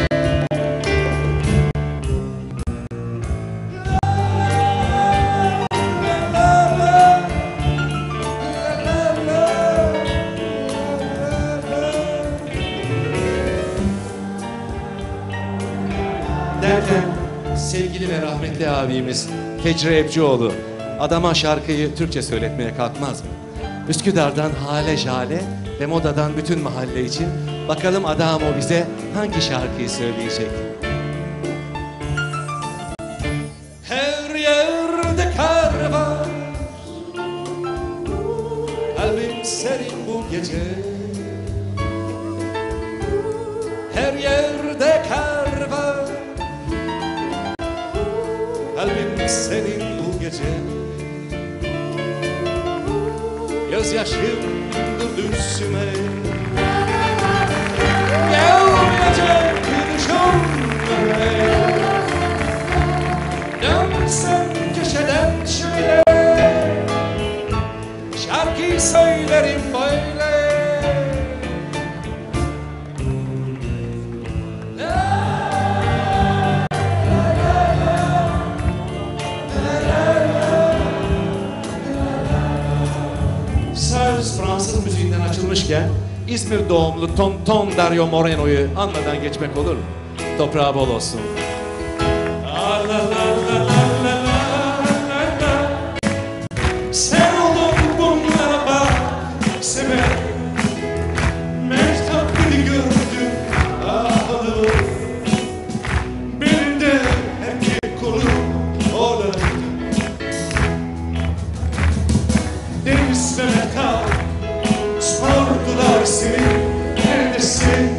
Speaker 2: Derken sevgili ve rahmetli abimiz Fecri Ebcioğlu adama şarkıyı Türkçe söyletmeye kalkmaz mı? Üsküdar'dan Hale Jale ve Moda'dan bütün mahalle için bakalım adam o bize hangi şarkıyı söyleyecek? Her yerde kar var, kalbim serin bu gece. Her yerde kar var, kalbim senin bu gece. Gözyaşım üstüme gelmeyecek düşünme. Dönsem köşeden şöyle, şarkıyı söylerim böyle. anmışken İzmir doğumlu Tonton Dario Moreno'yu anmadan geçmek olur mu? Toprağı bol olsun.
Speaker 1: Sen oldun bunlara bak sebep. Mehtap'ını gördüm ağladım. Benim de erkek kolum oğlanım. Deniz ve Mehtap sordular seni neredesin?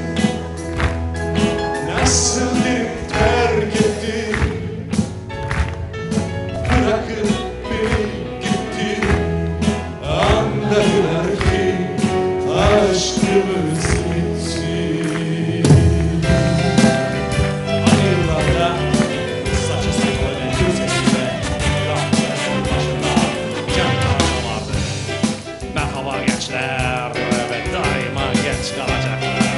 Speaker 1: Nasıl bir terk ettin? Bırakıp beni gitti. Anladılar ki aşkımız bitti. Hani yıllarda saçı saklı kimsesize Rahmetlerin başında can kanı vardı. Merhaba gençler ve daima genç kalacaklar.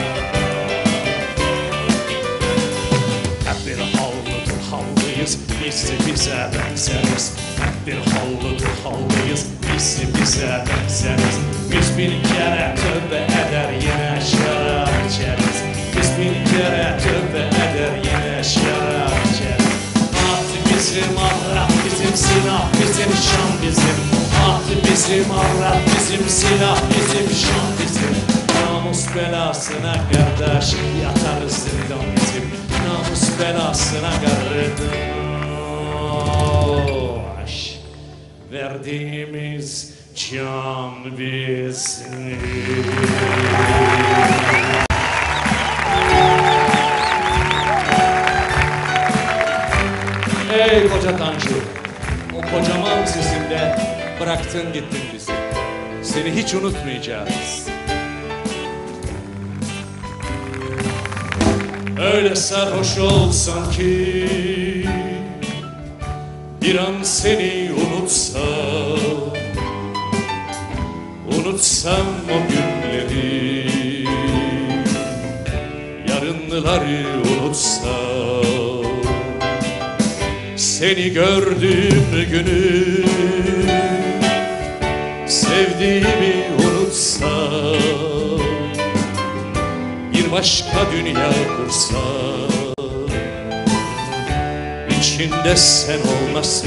Speaker 1: Hep bir havludur havluyuz, biz bize benzeriz. Hep bir havludur havluyuz, biz bize benzeriz. Biz bin kere tövbe eder yine şarap içeriz. Biz bin kere tövbe eder yine şarap içeriz. At bizim avrat, bizim silah, bizim şan bizim. At bizim avrat, bizim silah, bizim şan bizim. Namus belasına kardeş yatarız zindan bizim. Namus belasına kardeş verdiğimiz can bizim.
Speaker 2: Ey koca Tanju, o kocaman sesinle bıraktın gittin bizi. Seni hiç unutmayacağız.
Speaker 1: Öyle sarhoş olsan ki bir an seni unutsam o günleri, yarınları unutsam, seni gördüğüm günü, sevdiğimi unutsam, bir başka dünya kursam, içinde sen olmasan.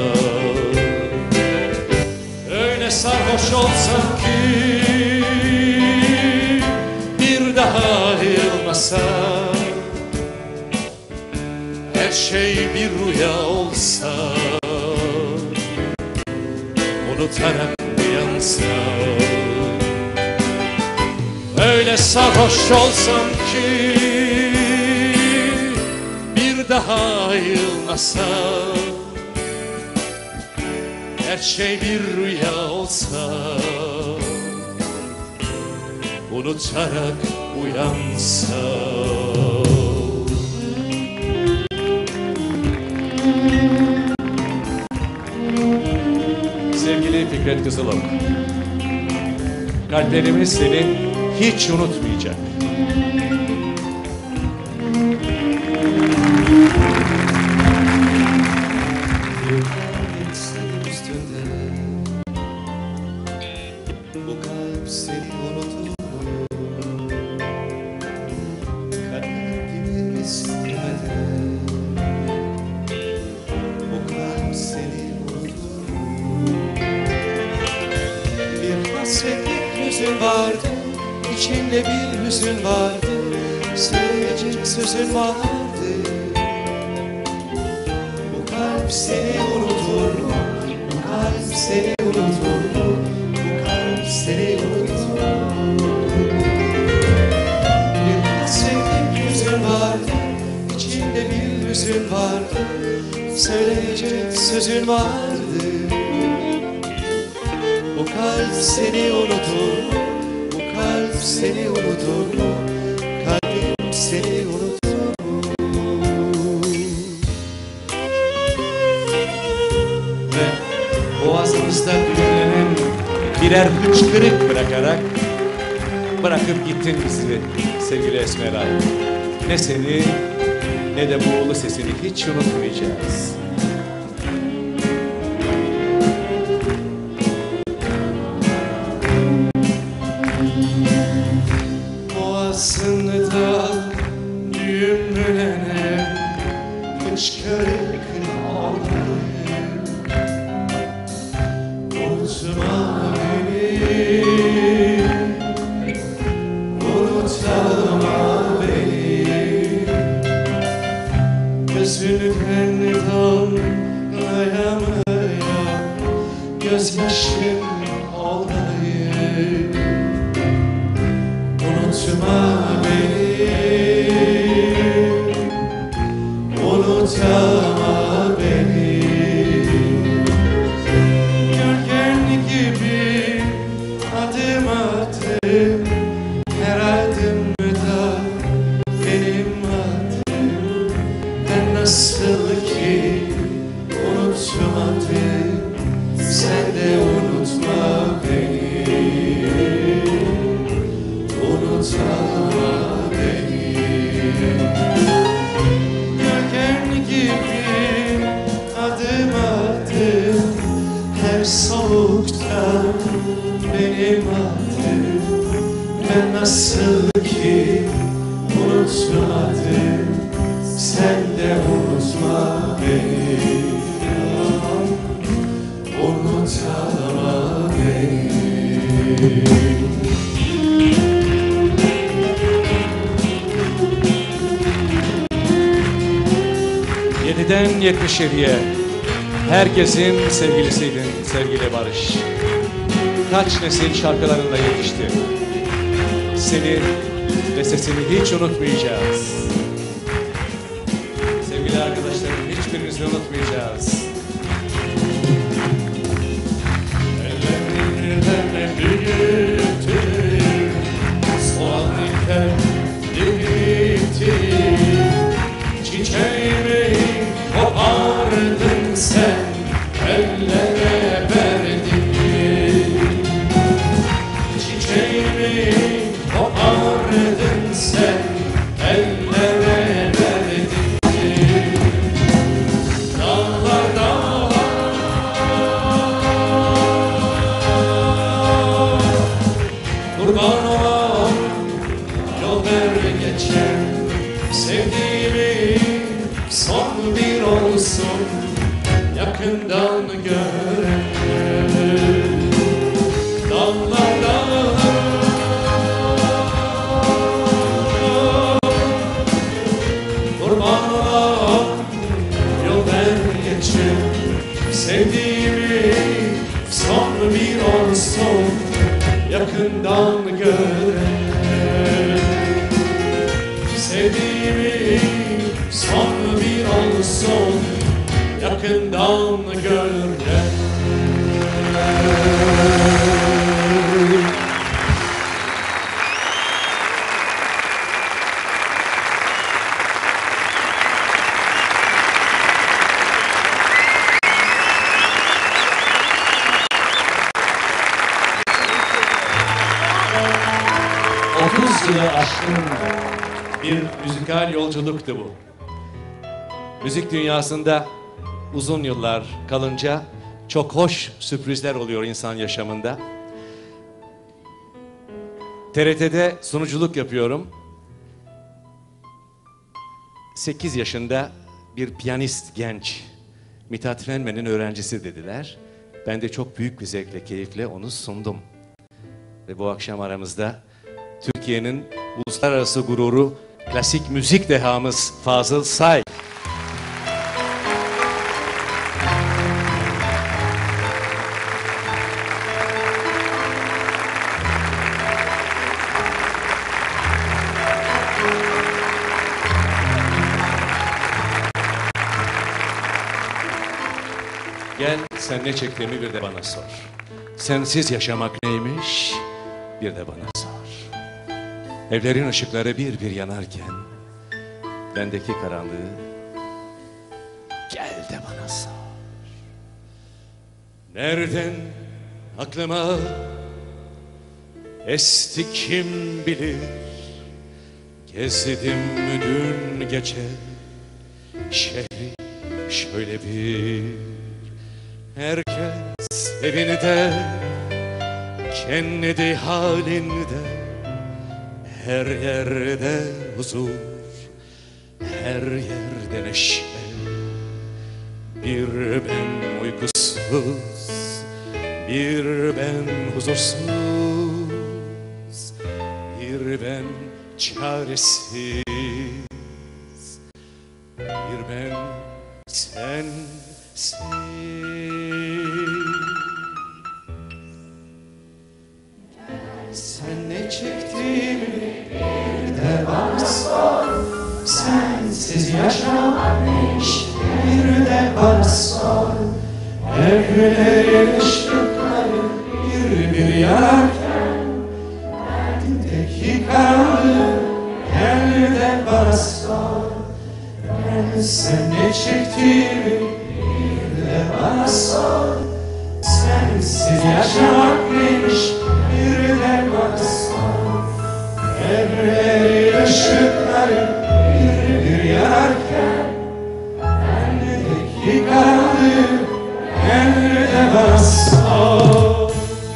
Speaker 1: Öyle sarhoş olsam ki bir daha ayılmasam, her şey bir rüya olsa, unutarak uyansam. Öyle sarhoş olsam ki bir daha ayılmasam, her şey bir rüya olsa, unutarak uyansam.
Speaker 2: Sevgili Fikret Kızılok, kalplerimiz seni hiç unutmayacak.
Speaker 1: Bu kalp seni unutur. Kalbimi istemeden. Bu kalp seni unutur. Bir hasretlik hüzün vardı, içimde bir hüzün vardı, söyleyecek sözün vardı. Bu kalp seni unutur mu? Bu kalp seni unutur mu? Bu kalp seni unutur mu? Bir hasretlik hüzün vardı, içimde bir hüzün vardı, söyleyecek sözün vardı. Bu kalp seni unutur mu? Bu kalp seni unutur mu? Kalbim seni unutur mu?
Speaker 2: Ve boğazımızda düğümlenen birer hıçkırık bırakıp gittin bizi sevgili Esmeray. Ne seni ne de buğulu sesini hiç unutmayacağız.
Speaker 1: Ağlayamıyor gözyaşım olayım. Unutma beni, unutma beni. Gölgen gibi adım adım, her adımda benim adım. Ben nasıl ki unutmadım, sen de unutma beni. Unutma beni. Gölgen gibi adım adım, her soğukta benim adım. Ben nasıl ki unutmadım, sen de unutma beni. Unutma beni.
Speaker 2: Yeniden 77'ye herkesin sevgilisiydin sevgili Barış. Kaç nesil şarkılarınla yetişti. Seni ve sesini hiç unutmayacağız. Sevgili arkadaşlarım, hiçbirinizi unutmayacağız.
Speaker 1: Ellerinden büyüttüm, soğanlıklar dikti. Çiçeğimi kopardın sen, ellere verdin. Çiçeğimi kopardın sen, ellere verdin. Dağlar dağlar, kurban olan yol ver geçer. Sevdiğimi son bir olsun, yakından gören. Dağlar dağlar, kurban olan yol ver geçer. Sevdiğimi son bir olsun, yakından gören. Sevdiğimi son bir olsun, yakından gören.
Speaker 2: Yılı aşkın bir müzikal yolculuktu bu. Müzik dünyasında uzun yıllar kalınca çok hoş sürprizler oluyor insan yaşamında. TRT'de sunuculuk yapıyorum. 8 yaşında bir piyanist genç, Mithat Fenmen'in öğrencisi dediler. Ben de çok büyük bir zevkle, keyifle onu sundum. Ve bu akşam aramızda Türkiye'nin uluslararası gururu, klasik müzik dehamız Fazıl Say. Gel sen ne çektiğimi bir de bana sor. Sensiz yaşamak neymiş bir de bana sor. Evlerin ışıkları bir bir yanarken bendeki karanlığı gel de bana sor. Nereden aklıma esti kim bilir, gezdim dün gece şehri şöyle bir. Herkes evinde, kendi halinde, her yerde huzur, her yerde neşe. Bir ben uykusuz, bir ben huzursuz, bir ben çaresiz, bir ben sensiz.
Speaker 1: Evrenin ışıkları bir yanarken bendeki karanlığı gel de bana sor. Gel sen ne çektiğimi bir de bana sor. Sensiz yaşamak neymiş bir de bana sor. Evrenin ışıkları bir yanarken bendeki karanlığı gel de bana sor.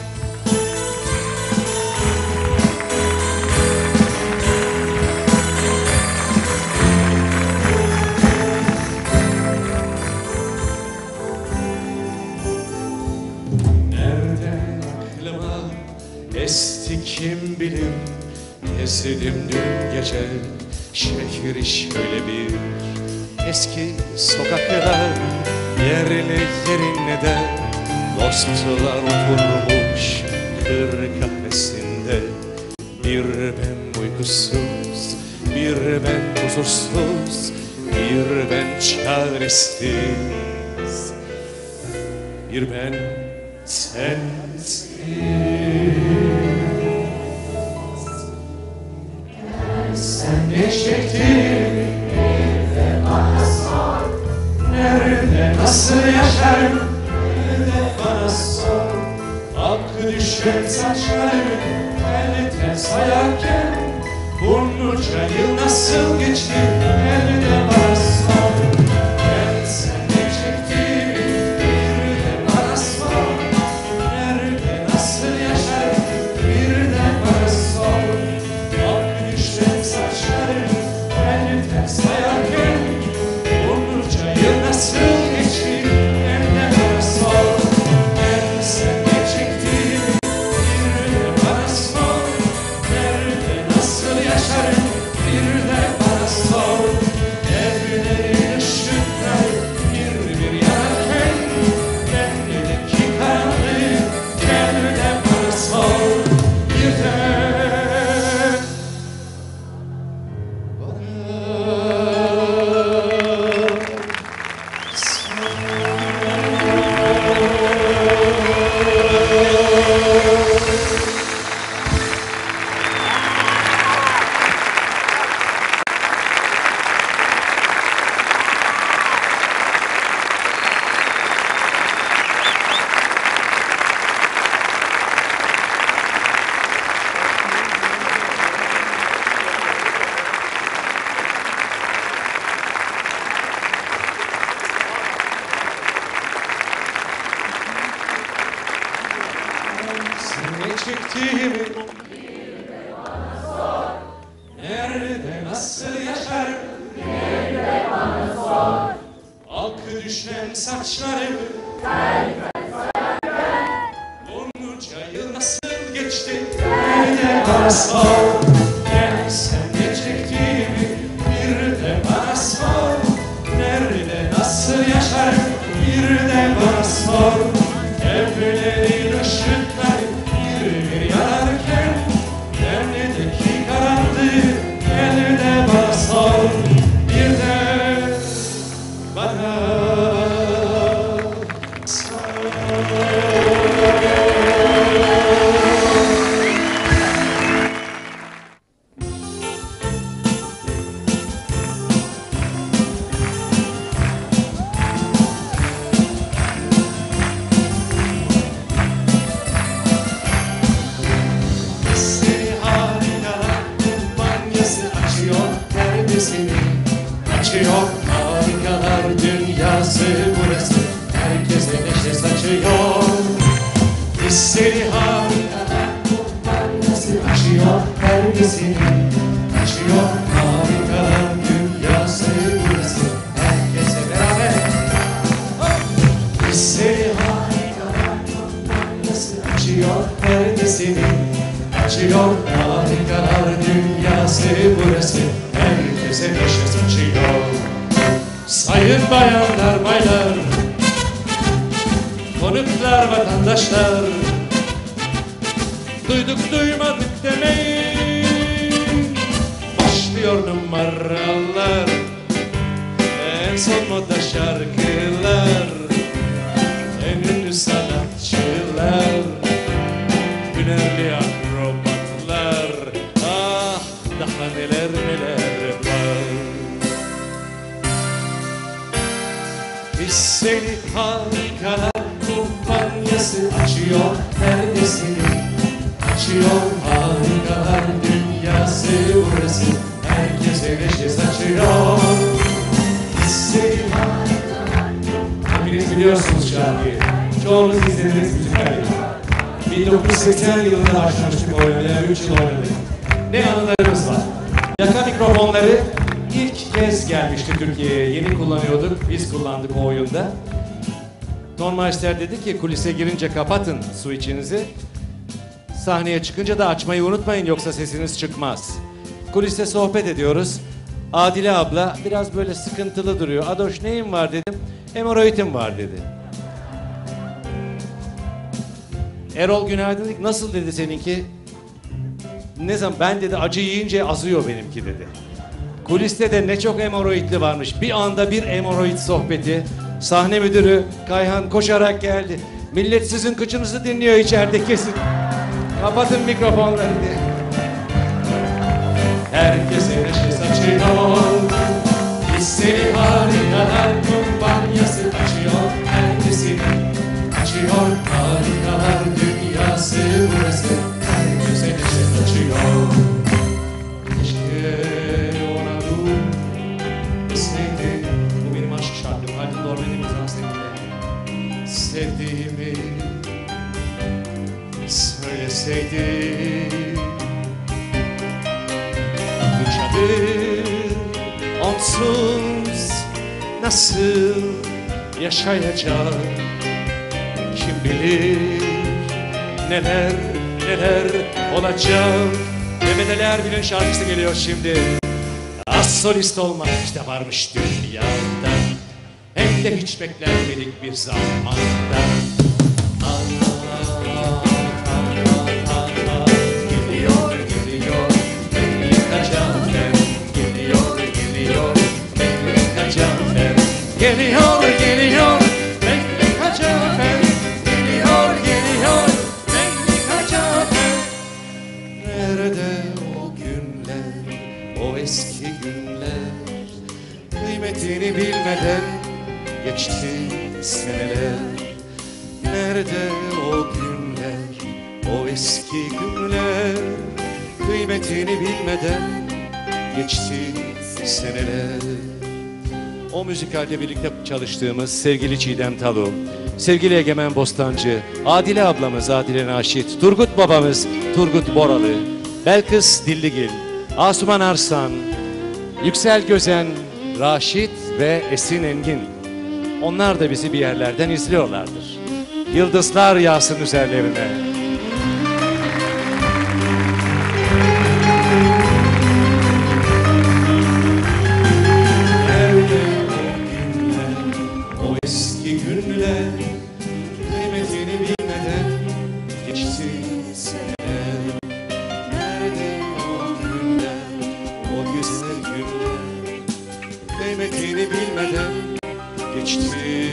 Speaker 1: Nereden aklıma esti kim bilir, gezdim dün gece şehri şöyle bir. Eski sokaklar yerli yerinde, dostlar oturmuş kır kahvesinde. Bir ben uykusuz, bir ben huzursuz, bir ben çaresiz, bir ben sensiz. Sen ne çektin bir de bana sor. Nerede nasıl yaşarım bir de bana sor. Aklı düşen saçlarım elde sayarken bunca yıl nasıl geçti bir de bana sor. Gel sen ne çektin bir de bana sor. Nerede nasıl yaşarım bir de bana sor. Aklı düşen saçlarım elde sayarken bunca yıl nasıl geçti bir de bana sor. Gel sen ne çektin bir de bana sor. Nerede nasıl yaşarım bir de bana sor. Evlerin ışıkları bir yanarken bendeki karanlığı gel de bana sor. Bir de ne çektiğimi nerede nasıl yaşarım bir de bana sor. Akı düşen saçlarımı bunca yıl nasıl geçti bir de bana sor. Gel sen ne çektiğimi bir de bana sor. Nerede nasıl yaşarım bir de bana sor. Evlerin ışıkları bir yanarken bendeki karanlığı gel de bana sor. Bir de bana sor. Açıyor harikalar dünyası burası. Herkese neşe saçıyor. Hisseli harikalar dünyası açıyor herkesini. Açıyor harikalar dünyası burası. Herkese beraber. Hisseli harikalar dünyası açıyor herkesini. Açıyor harikalar dünyası burası. Herkese neşe saçıyor. Sayın bayanlar, baylar, konuklar, vatandaşlar, duyduk duymadık demeyin. Başlıyor numaralar, en son moda şarkılar, en ünlü sanatçılar, hünerli akrobatlar, ah daha neler neler var. Biz seni harikalar kumpanyası açıyor perdesini, açıyor harikalar dünyası burası, herkese neşe saçıyor. Biz seni hepiniz biliyorsunuz şarkıyı. Çoğunuz izlediniz müzikali. 1980 yılında başlamıştık oynamaya, 3 yıl oynadık. Ne anılarımız var. Yaka mikrofonları ilk kez gelmişti Türkiye'ye. Yeni kullanıyorduk, biz kullandık o oyunda. Tonmeister dedi ki kulise girince kapatın su içinizi. Sahneye çıkınca da açmayı unutmayın yoksa sesiniz çıkmaz. Kuliste sohbet ediyoruz. Adile abla biraz böyle sıkıntılı duruyor. Adoş neyin var dedim. Hemoroidim var dedi. Erol günaydın dedik. Nasıl dedi seninki? Ne zaman? Ben dedi acı yiyince azıyor benimki dedi. Kuliste de ne çok hemoroidli varmış. Bir anda bir hemoroid sohbeti. Sahne müdürü Kayhan koşarak geldi. Millet sizin kıçınızı dinliyor içeride kesin. Kapatın mikrofonları diye. Herkese neşe saçıyor. Biz seni harikalar kumpanyası açıyor. Herkesini açıyor. Harikalar dünyası burası. Herkese neşe saçıyor. Keşke ona dur deseydi. Bu benim aşk şarkım. Hadi doğru benim imzam sevgili. Sevdiğimi söyleseydi. Onsuz nasıl yaşayacak kim bilir neler neler olacak. Mehmet Ali Erbil'in şarkısı geliyor şimdi. Az solist olmak işte varmış dünyada, hem de hiç beklenmedik bir zamanda. Geliyor, geliyor, Mehlika Cafer. Geliyor, geliyor, Mehlika Cafer. Nerede o günler, o eski günler? Kıymetini bilmeden geçti seneler. Nerede o günler, o eski günler? Kıymetini bilmeden geçti seneler. O müzikalde birlikte çalıştığımız sevgili Çiğdem Talu, sevgili Egemen Bostancı, Adile ablamız Adile Naşit, Turgut babamız Turgut Boralı, Belkıs Dilligil, Asuman Arslan, Yüksel Gözen, Raşit ve Esin Engin. Onlar da bizi bir yerlerden izliyorlardır. Yıldızlar yağsın üzerlerine. Kıymetini bilmeden geçti seneler. Nerede o günler, o güzel günler? Kıymetini bilmeden geçti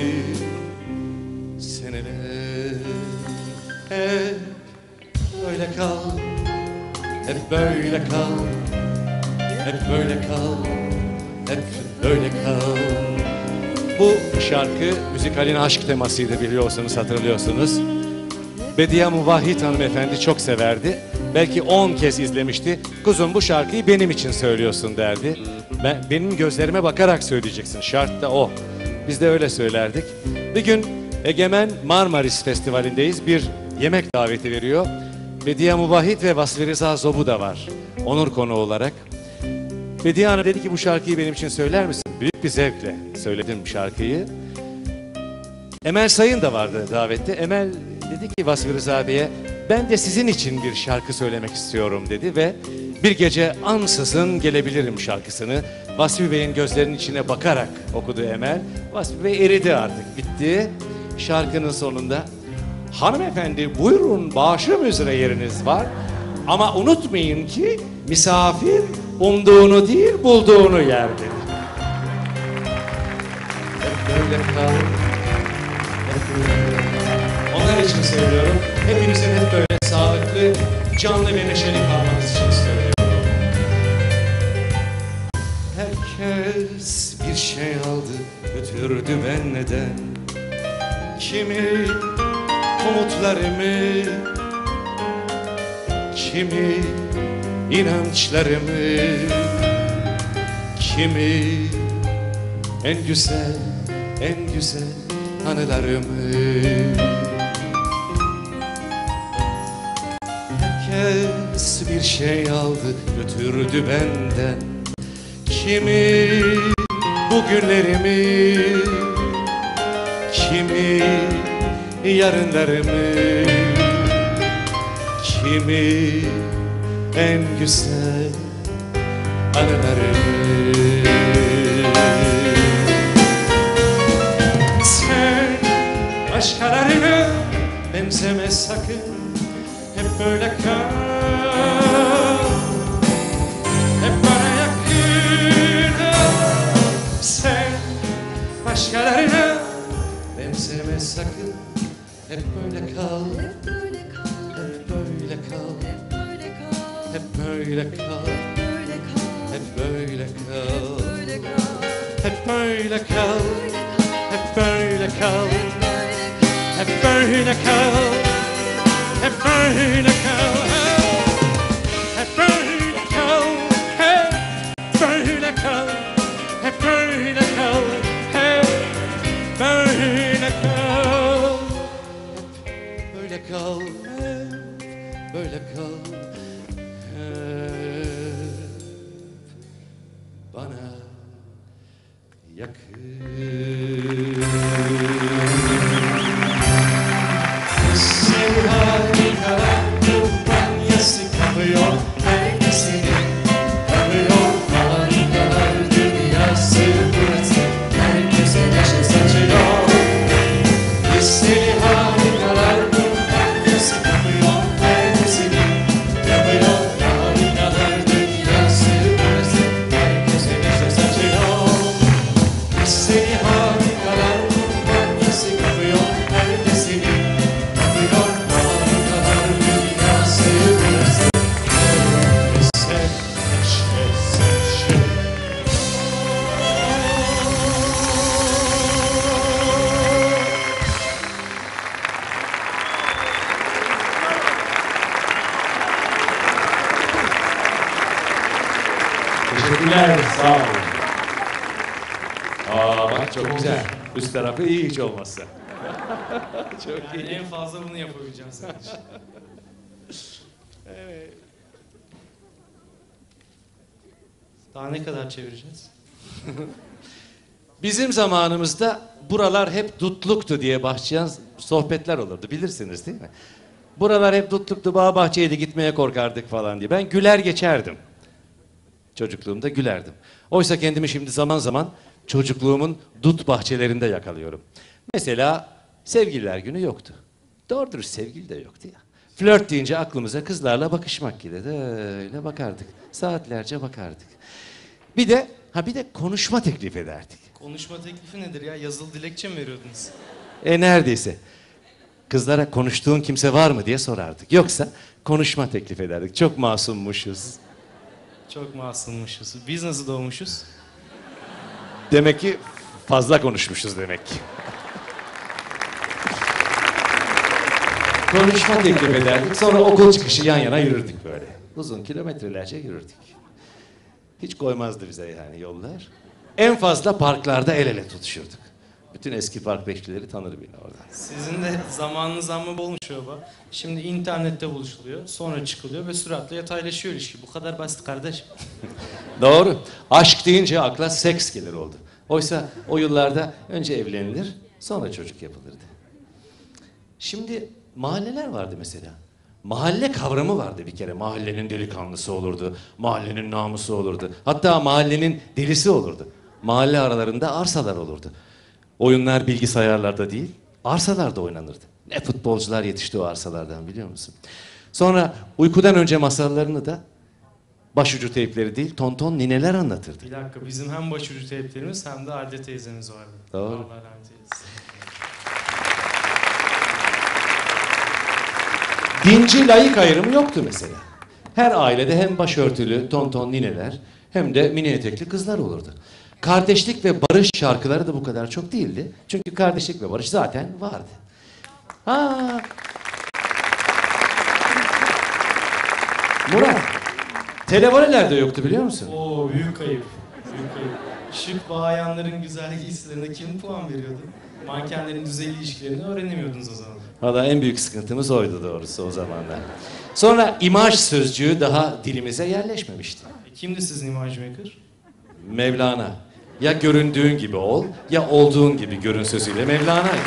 Speaker 1: seneler. Hep böyle kal, hep böyle kal, hep böyle kal, hep böyle kal. Bu şarkı müzikalin aşk temasıydı, biliyorsunuz, hatırlıyorsunuz. Bediye Muvahhid hanımefendi çok severdi. Belki 10 kez izlemişti. Kuzum bu şarkıyı benim için söylüyorsun derdi. Benim gözlerime bakarak söyleyeceksin. Şart da o. Biz de öyle söylerdik. Bir gün Egemen Marmaris Festivali'ndeyiz. Bir yemek daveti veriyor. Bediye Muvahhid ve Vasfi Rıza Zobu da var. Onur konuğu olarak. Bediye Hanım dedi ki bu şarkıyı benim için söyler misin? Büyük bir zevkle söyledim şarkıyı. Emel Sayın da vardı davette. Emel dedi ki Vasfi Rıza Bey'e ben de sizin için bir şarkı söylemek istiyorum dedi ve bir gece ansızın gelebilirim şarkısını Vasfi Bey'in gözlerinin içine bakarak okudu Emel. Vasfi Bey eridi artık, bitti. Şarkının sonunda hanımefendi buyurun başım üzere yeriniz var ama unutmayın ki misafir umduğunu değil bulduğunu yer dedi. Hep böyle kal, hep böyle kal. için söylüyorum. Hepinizin hep böyle sağlıklı, canlı ve neşeli kalmanız için söylüyorum. Herkes bir şey aldı, götürdü ben neden? Kimi umutlarımı, kimi inançlarımı, kimi en güzel anılarımı. Herkes bir şey aldı, götürdü benden. Kimi bugünlerimi, kimi yarınlarımı, kimi en güzel anılarımı. Sen başkalarına benzeme sakın, hep böyle kal, hep bana yakın ol. Sen başkalarına benzeme sakın, hep böyle kal, hep böyle kal, hep böyle kal, hep böyle kal, hep böyle kal, hep böyle kal, hep böyle kal, hep böyle kal, hep böyle kal, hep böyle kal, hep böyle kal, hep böyle kal, hep böyle kal, hep böyle kal, hep bana yakın. Senin harikalar kumpanyası kapıyor herkesini, kapıyor harikalar dünyası burası, herkese neşe saçıyor. Senin harikalar kumpanyası kapıyor herkesini, kapıyor harikalar dünyası burası, herkese neşe saçıyor. Senin harikalar kumpanyası kapıyor herkesini, kapıyor harikalar dünyası burası, herkese neşe saçıyor.
Speaker 2: Teşekkürler, sağ olun. Bak çok güzel. Üst tarafı iyi hiç olmazsa. Çok
Speaker 3: Yani
Speaker 2: iyi.
Speaker 3: en fazla bunu yapabileceğim sadece. Daha ne kadar çevireceğiz?
Speaker 2: Bizim zamanımızda buralar hep dutluktu diye başlayan sohbetler olurdu. Bilirsiniz değil mi? Buralar hep dutluktu, bağ bahçeydi, gitmeye korkardık falan diye. Ben güler geçerdim. Çocukluğumda gülerdim. Oysa kendimi şimdi zaman zaman çocukluğumun dut bahçelerinde yakalıyorum. Mesela sevgililer günü yoktu. Doğru dürüst sevgili de yoktu ya. Flört deyince aklımıza kızlarla bakışmak gelirdi. Öyle bakardık. Saatlerce bakardık. Bir de konuşma teklif ederdik.
Speaker 3: Konuşma teklifi nedir ya? Yazılı dilekçe mi veriyordunuz?
Speaker 2: Neredeyse. Kızlara konuştuğun kimse var mı diye sorardık. Yoksa konuşma teklif ederdik. Çok masummuşuz.
Speaker 3: Çok masummuşuz. Biz nasıl doğmuşuz?
Speaker 2: Demek ki fazla konuşmuşuz demek ki. Konuşma teklif ederdik. Sonra okul çıkışı yan yana yürürdük böyle. Uzun kilometrelerce yürürdük. Hiç koymazdı bize yani yollar. En fazla parklarda el ele tutuşurduk. Bütün eski park bekçileri tanır beni oradan.
Speaker 3: Sizin de zamanınız amma bolmuş baba. Şimdi internette buluşuluyor, sonra çıkılıyor ve süratle yataylaşıyor ilişki. Bu kadar basit kardeşim.
Speaker 2: Doğru. Aşk deyince akla seks gelir oldu. Oysa o yıllarda önce evlenilir, sonra çocuk yapılırdı. Şimdi mahalleler vardı mesela. Mahalle kavramı vardı bir kere. Mahallenin delikanlısı olurdu, mahallenin namusu olurdu. Hatta mahallenin delisi olurdu. Mahalle aralarında arsalar olurdu. Oyunlar bilgisayarlarda değil, arsalarda oynanırdı. Ne futbolcular yetişti o arsalardan biliyor musun? Sonra uykudan önce masallarını da başucu teypleri değil, tonton nineler anlatırdı.
Speaker 3: Bir dakika, bizim hem başucu teyplerimiz hem de Halide teyzemiz vardı.
Speaker 2: Doğru.
Speaker 3: Allah rahmet eylesin.
Speaker 2: Dinci laik ayrımı yoktu mesela. Her ailede hem başörtülü tonton nineler hem de mini etekli kızlar olurdu. Kardeşlik ve barış şarkıları da bu kadar çok değildi. Çünkü kardeşlik ve barış zaten vardı. Ha. Murat, televoleler de yoktu biliyor musun?
Speaker 3: Oo, büyük kayıp. Büyük kayıp. Şık bayanların güzel giysilerine kim puan veriyordu? Mankenlerin düzey ilişkilerini öğrenemiyordunuz o zaman.
Speaker 2: Valla en büyük sıkıntımız oydu doğrusu o zamanlar. Sonra imaj sözcüğü daha dilimize yerleşmemişti.
Speaker 3: Kimdi sizin imaj maker?
Speaker 2: Mevlana. Ya göründüğün gibi ol, ya olduğun gibi görün sözüyle Mevlana'ydı.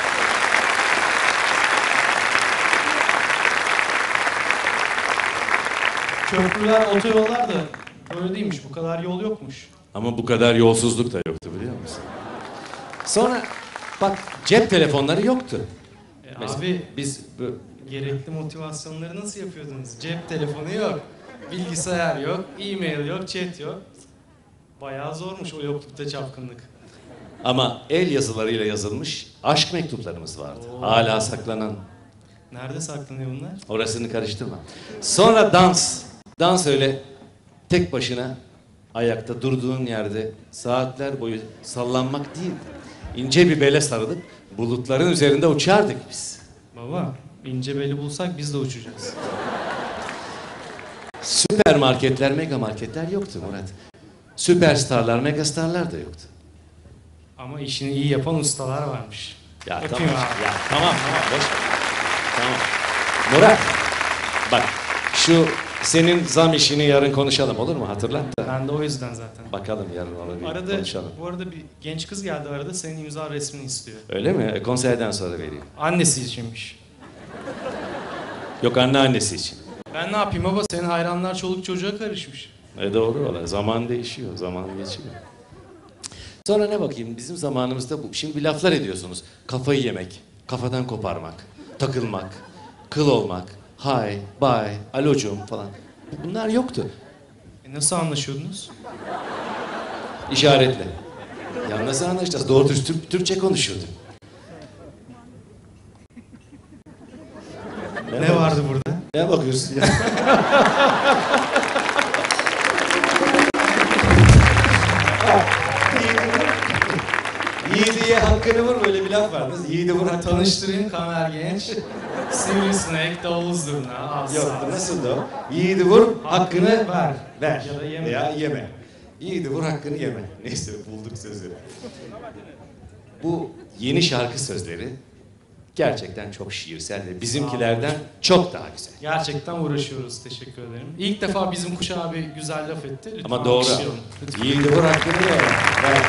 Speaker 3: Köprüler, otoyollar da böyle değilmiş. Bu kadar yol yokmuş.
Speaker 2: Ama bu kadar yolsuzluk da yoktu biliyor musun? Sonra bak cep telefonları yoktu.
Speaker 3: Abi
Speaker 2: Biz
Speaker 3: gerekli motivasyonları nasıl yapıyordunuz? Cep telefonu yok, bilgisayar yok, e-mail yok, chat yok. Bayağı zormuş o yoklukta çapkınlık.
Speaker 2: ama el yazılarıyla yazılmış aşk mektuplarımız vardı.
Speaker 3: Oo.
Speaker 2: Hala saklanan.
Speaker 3: Nerede saklanıyor bunlar?
Speaker 2: Orasını karıştırma. Sonra dans. Dans öyle tek başına ayakta durduğun yerde saatler boyu sallanmak değildi. İnce bir bele sarılıp bulutların üzerinde uçardık biz.
Speaker 3: Baba, ince beli bulsak biz de uçacağız.
Speaker 2: Süpermarketler, mega marketler yoktu Murat. Süperstarlar, megastarlar da yoktu.
Speaker 3: Ama işini iyi yapan ustalar varmış.
Speaker 2: Ya
Speaker 3: Öpeyim
Speaker 2: tamam,
Speaker 3: abi.
Speaker 2: ya tamam, boş ver. Tamam. Murat, bak şu senin zam işini yarın konuşalım olur mu? Hatırlat da.
Speaker 3: Ben de o yüzden zaten.
Speaker 2: Bakalım yarın onu bir konuşalım.
Speaker 3: Bu arada bir genç kız geldi arada senin imza resmini istiyor.
Speaker 2: Öyle mi? Konserden sonra vereyim.
Speaker 3: Annesi içinmiş.
Speaker 2: Yok anneannesi için.
Speaker 3: Ben ne yapayım baba, senin hayranlar çoluk çocuğa karışmış.
Speaker 2: Doğru valla. Zaman değişiyor, zaman geçiyor. Sonra ne bakayım bizim zamanımızda bu. Şimdi bir laflar ediyorsunuz. Kafayı yemek, kafadan koparmak, takılmak, kıl olmak, hay, bay, alocum falan. Bunlar yoktu.
Speaker 3: Nasıl anlaşıyordunuz?
Speaker 2: İşaretle. Ya nasıl anlaşacağız? Doğru düz Türkçe konuşuyorduk.
Speaker 3: Ne vardı burada?
Speaker 2: Ne bakıyorsun ya? Yiğidiye hakkını vur böyle bir laf var. Yiğidi vur hakkını.
Speaker 3: Tanıştırayım Kamer Genç. Sivrisinek, davul zurna, asa.
Speaker 2: Yok nasıl da o? Yiğidi vur hakkını
Speaker 3: ver.
Speaker 2: ver.
Speaker 3: Ya da yeme.
Speaker 2: Veya yeme. Yiğidi vur hakkını yeme. Neyse bulduk sözleri. Bu yeni şarkı sözleri gerçekten çok şiirsel ve bizimkilerden çok daha güzel.
Speaker 3: Gerçekten uğraşıyoruz, teşekkür ederim. İlk defa bizim kuşağa bir güzel laf etti. Lütfen
Speaker 2: Ama doğru.
Speaker 3: alkışlayalım. Lütfen.
Speaker 2: Yiğidi vur hakkını yeme. Ver.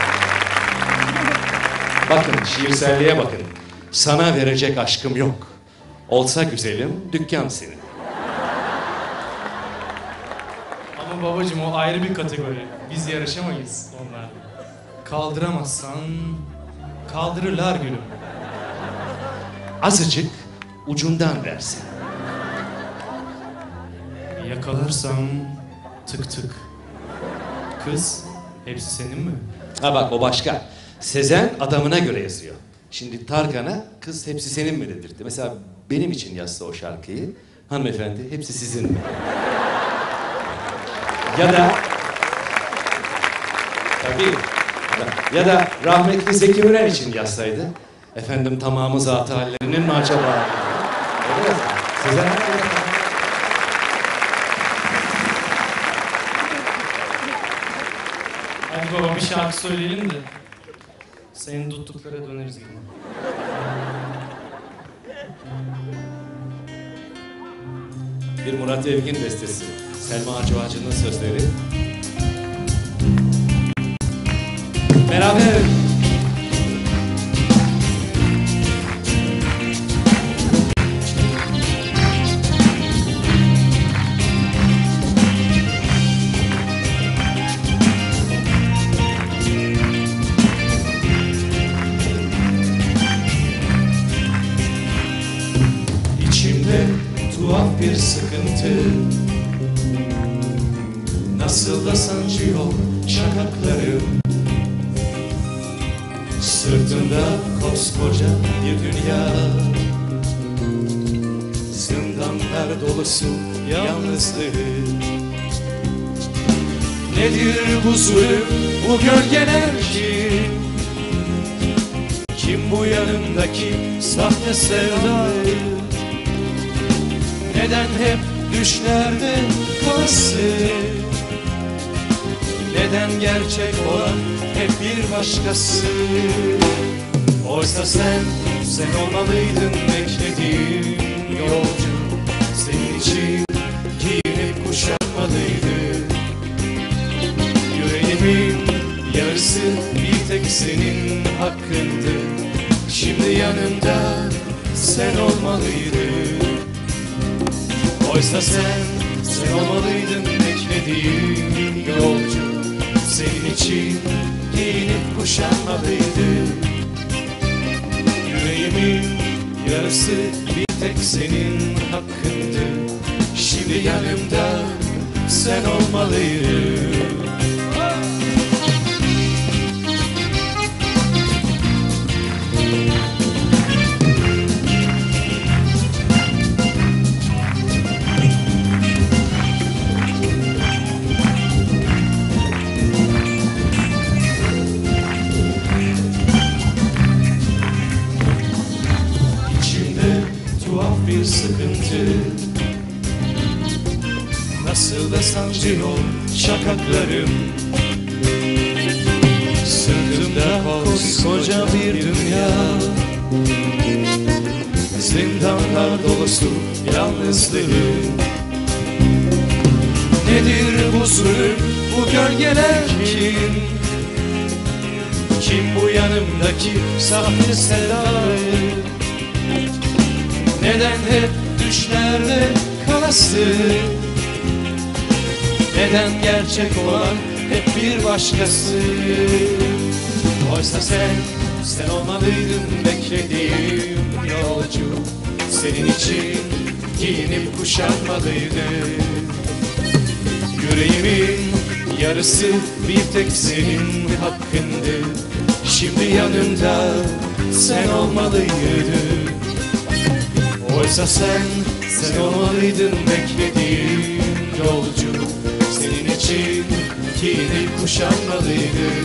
Speaker 2: Bakın şiirselliğe bakın. Sana verecek aşkım yok. Olsa güzelim dükkan senin.
Speaker 3: Ama babacığım o ayrı bir kategori. Biz yarışamayız onlarla. Kaldıramazsan kaldırırlar gülüm.
Speaker 2: Azıcık ucundan versin.
Speaker 3: Yakalarsam tık tık. Kız hepsi senin mi?
Speaker 2: Ha bak o başka. Sezen adamına göre yazıyor. Şimdi Tarkan'a kız hepsi senin mi dedirtti. Mesela benim için yazsa o şarkıyı. Hanımefendi hepsi sizin mi? Ya da tabii ya da rahmetli Zeki Müren için yazsaydı. Efendim tamamı zat-ı hallerinin mi acaba? Öyle mi? Sezen
Speaker 3: Hadi baba bir şarkı söyleyelim de senin tuttuklara döneriz gibi.
Speaker 2: bir Murat Evgin bestesi. Selma Acıvacı'nın sözleri. Beraber. İçimde tuhaf bir sıkıntı, nasıl da sancıyor şakaklarım. Sırtımda koskoca bir dünya, zindan
Speaker 1: dolusu yalnızlığı. Nedir bu zulüm, bu gölgeler ki? Kim bu yanımdaki sahte sevdayı? Neden hep düşlerde kalırsın? Neden gerçek olan hep bir başkası? Oysa sen olmalıydın beklediğim yolcu. Senin için giyinip kuşanmalıydı. Yüreğimin yarısı bir tek senin hakkındı. Şimdi yanımda sen olmalıydın. Oysa sen olmalıydın beklediğim yolcu. Senin için giyinip kuşanmalıydı. Yüreğimin yarısı bir tek senin hakkındı. Şimdi yanımda sen olmalıydın. Bir sıkıntı, nasıl da sancıyor şakaklarım. Sırtımda koskoca bir dünya, zindanlar dolusu yalnızlığım. Nedir bu zulüm, bu gölgeler kim? Kim bu yanımdaki sahte sevdayı? Neden hep düşlerde kalasın? Neden gerçek olan hep bir başkası? Oysa sen olmalıydın beklediğim yolcu. Senin için giyinip kuşanmalıydın. Yüreğimin yarısı bir tek senin hakkındı. Şimdi yanımda sen olmalıydın. Oysa sen olmalıydın beklediğim yolcu. Senin için giyinip kuşanmalıydın.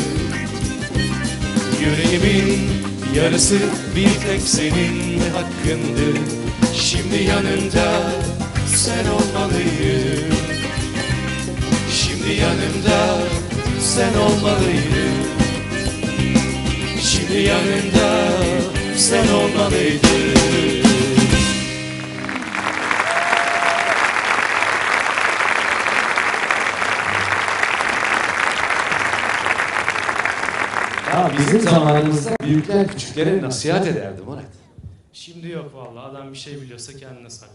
Speaker 1: Yüreğimin yarısı bir tek senin hakkındı. Şimdi yanımda sen olmalıydın. Şimdi yanımda sen olmalıydın. Şimdi yanımda sen olmalıydın.
Speaker 2: Ya bizim zamanımızda büyükler küçüklere nasihat ederdi Murat.
Speaker 3: Şimdi yok vallahi, adam bir şey biliyorsa kendine saklı.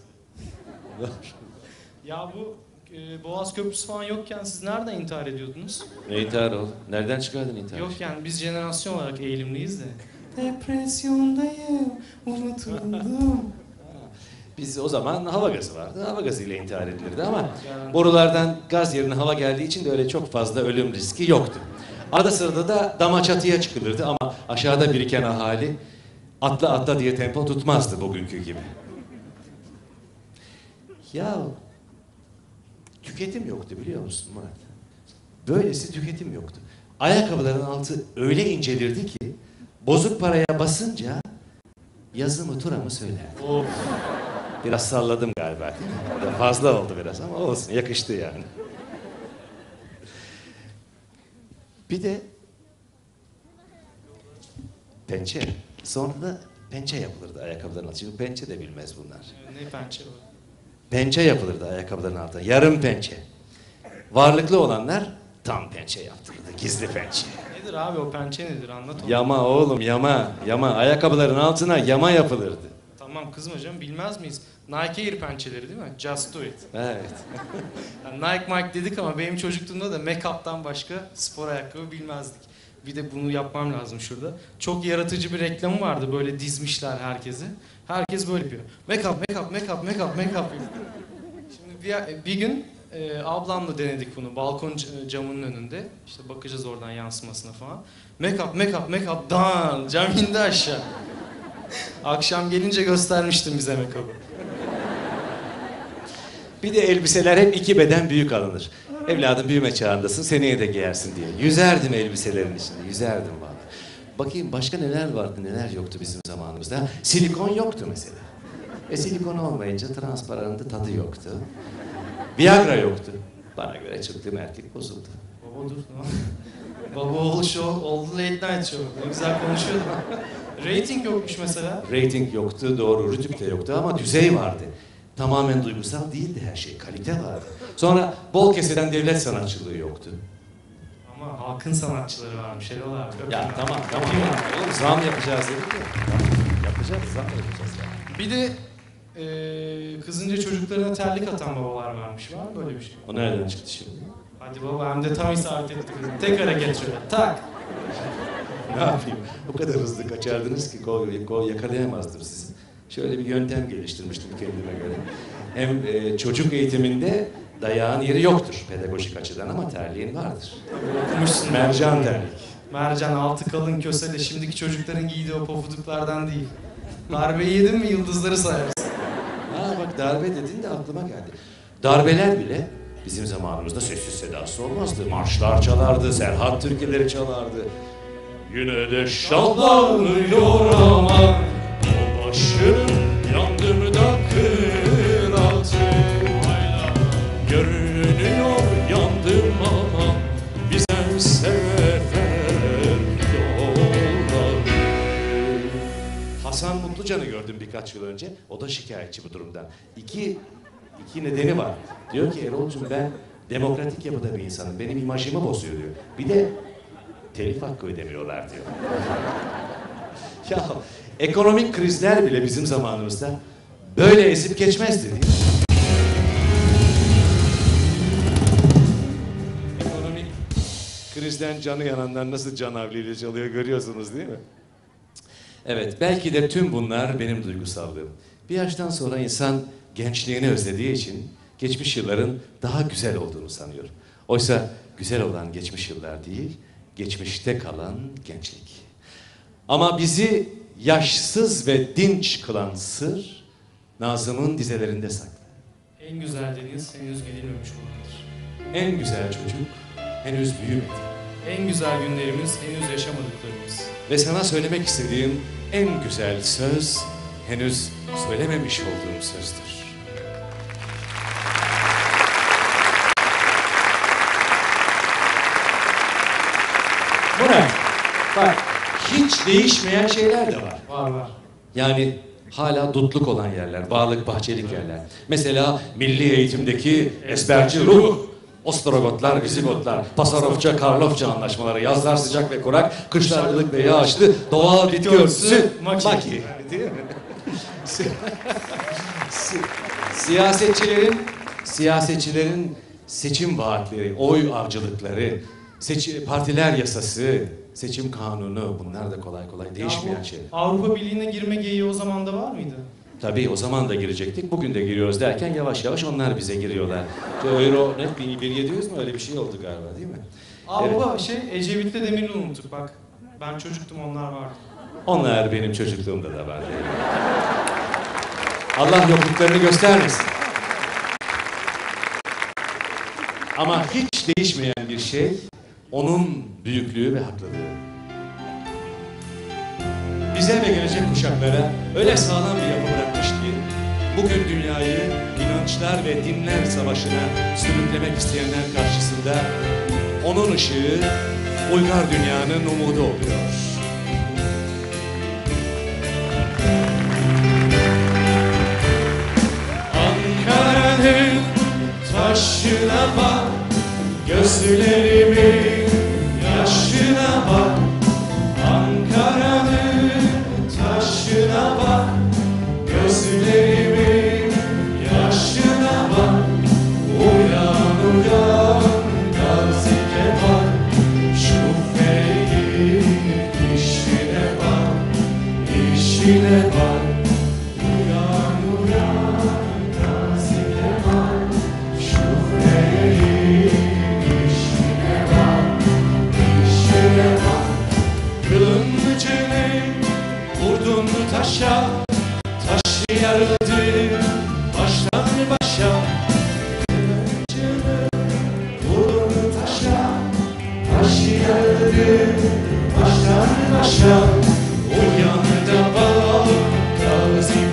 Speaker 3: Ya bu Boğaz Köprüsü falan yokken siz nereden intihar ediyordunuz?
Speaker 2: Ne intihar oğlum? Nereden çıkardın intihar?
Speaker 3: Yok yani biz jenerasyon olarak eğilimliyiz de. Depresyondayım, unutuldum.
Speaker 2: Biz o zaman hava gazı vardı. Hava gazıyla intihar edilirdi ama borulardan gaz yerine hava geldiği için de öyle çok fazla ölüm riski yoktu. Arada sırada da dama çatıya çıkılırdı ama aşağıda biriken ahali atla diye tempo tutmazdı bugünkü gibi. Ya tüketim yoktu biliyor musun Murat? Böylesi tüketim yoktu. Ayakkabıların altı öyle incelirdi ki bozuk paraya basınca yazı mı tura mı söylerdi.
Speaker 3: Of.
Speaker 2: Biraz salladım galiba değil mi? Fazla oldu biraz ama olsun yakıştı yani. Bir de pençe. Sonra da pençe yapılırdı ayakkabıların altına. Çünkü pençe de bilmez bunlar.
Speaker 3: Ne pençe var?
Speaker 2: Pençe yapılırdı ayakkabıların altına. Yarım pençe. Varlıklı olanlar tam pençe yaptırırdı. Gizli pençe.
Speaker 3: Nedir abi o pençe nedir, anlat onu.
Speaker 2: Yama oğlum yama. Yama. Ayakkabıların altına yama yapılırdı.
Speaker 3: Tamam kızma canım, bilmez miyiz? Nike Air pençeleri değil mi? Just do it.
Speaker 2: Evet.
Speaker 3: Yani Nike Mike dedik ama benim çocukluğumda da make-up'tan başka spor ayakkabı bilmezdik. Bir de bunu yapmam lazım şurada. Çok yaratıcı bir reklamı vardı, böyle dizmişler herkesi. Herkes böyle yapıyor. Make-up, make-up, make-up, make-up, make-up. Şimdi bir gün ablamla denedik bunu balkon camının önünde. İşte bakacağız oradan yansımasına falan. Make-up, make-up, make-up, dan! Cam indi aşağı. Akşam gelince göstermiştim bize make-up'ı.
Speaker 2: Bir de elbiseler hep 2 beden büyük alınır. Evladım büyüme çağındasın, seneye de giyersin diye. Yüzerdim elbiselerin içinde, yüzerdim valla. Bakayım başka neler vardı, neler yoktu bizim zamanımızda. Silikon yoktu mesela. Silikon olmayınca transparandı, tadı yoktu. Viagra yoktu. Bana göre çıktığım erkek bozuldu.
Speaker 3: Baba dur tamam. Baba oğlu show, oldu late night show. Ne güzel konuşuyordum. Rating yokmuş mesela.
Speaker 2: Rating yoktu, doğru, rütük de yoktu ama düzey vardı. Tamamen duygusal değildi her şey, kalite vardı. Sonra bol keseden devlet sanatçılığı yoktu.
Speaker 3: Ama halkın sanatçıları varmış Erol abi.
Speaker 2: Ya tamam. Oğlum zam yapacağız dedik ya. Yapacağız, zam yapacağız ya.
Speaker 3: Bir de kızınca çocuklarına terlik atan babalar varmış. Var mı böyle bir şey?
Speaker 2: O nereden çıktı şimdi?
Speaker 3: Hadi baba hem de tam isabet etti kızım. Tek hareket şöyle tak.
Speaker 2: Ne yapayım? O kadar hızlı kaçardınız ki kol yakalayamazdım sizi. Şöyle bir yöntem geliştirmiştim kendime göre. Hem çocuk eğitiminde dayağın yeri yoktur pedagojik açıdan ama terliğin vardır.
Speaker 3: Okumuşsun.
Speaker 2: Mercan terlik.
Speaker 3: Mercan altı kalın kösele. Şimdiki çocukların giydiği o pofuduklardan değil. Darbeyi yedin mi yıldızları sayarsın.
Speaker 2: Ha bak darbe dedin de aklıma geldi. Darbeler bile bizim zamanımızda sessiz sedasız olmazdı. Marşlar çalardı, Serhat türküleri çalardı. Yine de şallanıyor ama o başım yandım da kıratı. Görünüyor yandım ama bize sever yolları. Hasan Mutlucan'ı gördüm birkaç yıl önce. O da şikayetçi bu durumdan. İki nedeni var. Diyor ki Erol'cum ben demokratik yapıda bir insanım. Benim imajımı bozuyor diyor. Bir de telif hakkı ödemiyorlar diyor. Ya ekonomik krizler bile bizim zamanımızda böyle ezip geçmezdi değil mi? Ekonomik krizden canı yananlar nasıl canavliyle çalıyor görüyorsunuz değil mi? Evet, belki de tüm bunlar benim duygusallığım. Bir yaştan sonra insan gençliğini özlediği için geçmiş yılların daha güzel olduğunu sanıyor. Oysa güzel olan geçmiş yıllar değil, geçmişte kalan gençlik. Ama bizi yaşsız ve dinç kılan sır, Nazım'ın dizelerinde saklı.
Speaker 3: En güzel deniz henüz gidilmemiş olandır.
Speaker 2: En güzel çocuk henüz büyümedi.
Speaker 3: En güzel günlerimiz henüz yaşamadıklarımız.
Speaker 2: Ve sana söylemek istediğim en güzel söz, henüz söylememiş olduğum sözdür. Murat, bak hiç değişmeyen şeyler de var.
Speaker 3: Var.
Speaker 2: Yani hala dutluk olan yerler, bağlık, bahçelik yerler. Mesela milli eğitimdeki ezberci ruh, Ostrogotlar, Vizigotlar, Pasarofça, Karlofça anlaşmaları, yazlar sıcak ve kurak, kışlar ılık ve yağışlı, doğal bitki örtüsü, maki. Değil mi? Siyasetçilerin seçim vaatleri, oy avcılıkları, partiler yasası, seçim kanunu bunlar da kolay kolay değişmeyen şeyler.
Speaker 3: Avrupa Birliği'ne girme geyiği o zaman da var mıydı?
Speaker 2: Tabii o zaman da girecektik, bugün de giriyoruz derken yavaş yavaş onlar bize giriyorlar. Euro ne 1700 mü öyle bir şey oldu galiba değil mi?
Speaker 3: Avrupa Ecevit'le Demirel'i unuttuk bak. Ben çocuktum onlar vardı.
Speaker 2: Onlar benim çocukluğumda da vardı. Allah yokluklarını göstermesin. Ama hiç değişmeyen bir şey, onun büyüklüğü ve haklılığı. Bize ve gelecek kuşaklara öyle sağlam bir yapı bırakmış ki, bugün dünyayı inançlar ve dinler savaşına sürüklemek isteyenler karşısında, onun ışığı uygar dünyanın umudu oluyor. Ankara'nın taşına bak, gözlerimin yaşına bak. Ankara'nın taşına bak, gözlerimin yaşına bak. Uyan uyan Gazi Kemal, şu feyrin işine bak, işine bak. Uyan uyan Gazi Kemal, şu feyrin işine bak, işine bak. Kılıncını vurdun taşa, taş yarıldı baştan başa.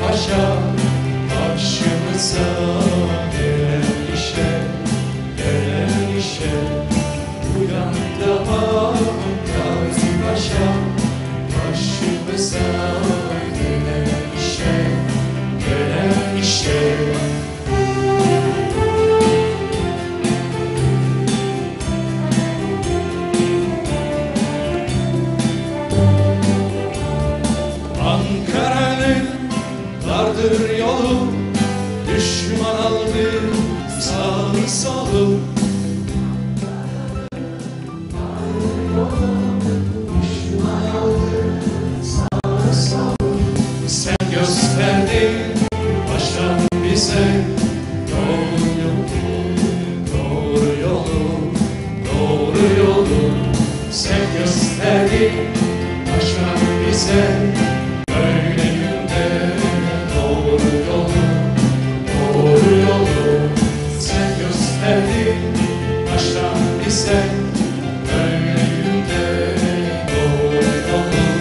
Speaker 1: başa başımıza gelen işe uyan daha gazi başa başımıza gelen işe Ankara'nın dardır yolu, düşman aldı sağlı solu. Sen gösterdin baştan bize doğru yolu. Sen gösterdin baştan bize böyle günde doğru yolu. Sen gösterdin baştan bize böyle günde doğru yolu.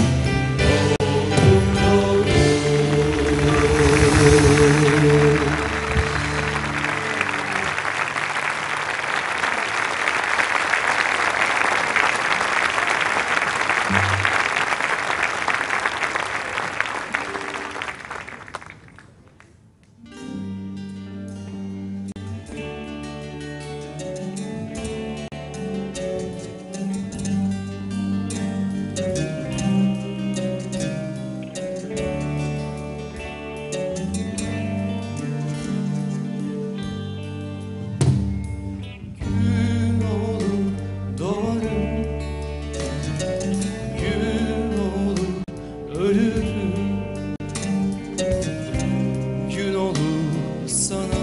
Speaker 1: Gün olur sana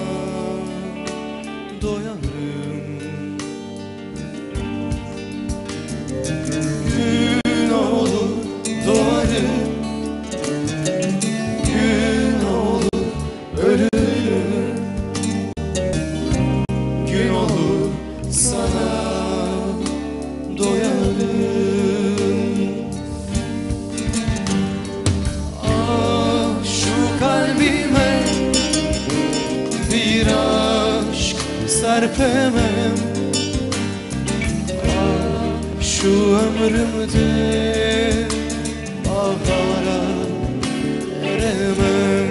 Speaker 1: doyarım. Gün olur doğarım. Gün olur ölürüm. Gün olur sana doyarım. Kalbime bir aşk serpemem. Şu ömrümde bahara eremem.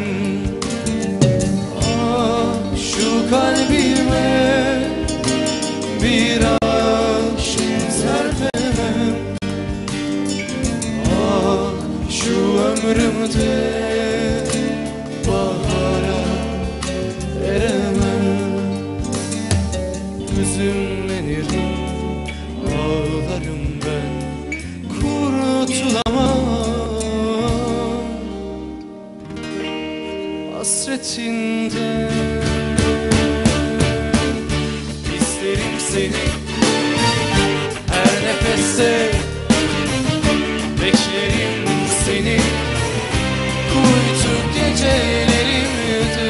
Speaker 1: Şu kalbime bir aşk serpemem. Şu ömrümde bahara eremem. Hüzünlenirim, ağlarım ben, kurtulamam hasretinden. İsterim seni her nefeste, beklerim seni kuytu gecelerimde.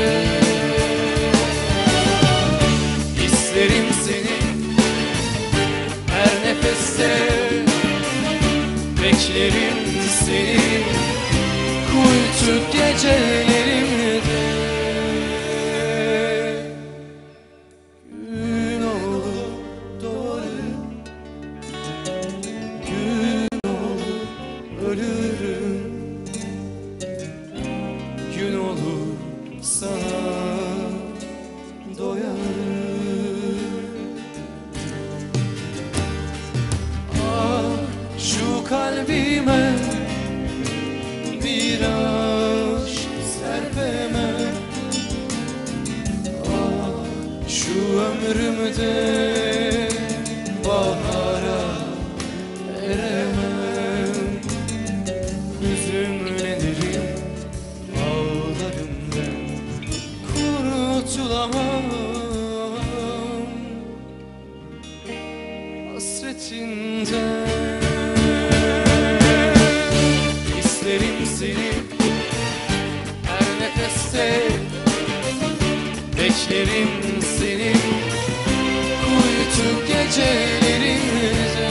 Speaker 1: İsterim seni her nefeste, beklerim seni kuytu gecelerimde. Gün olur doğarım, gün olur ölürüm. Gün olur sana doyarım. Şu kalbime bir aşk serpemem. Şu ömrümde bahara eremem. Hüzünlenirim, ağlarım ben, kurtulamam hasretinden. İsterim seni her nefeste, beklerim seni kuytu gecelerimde.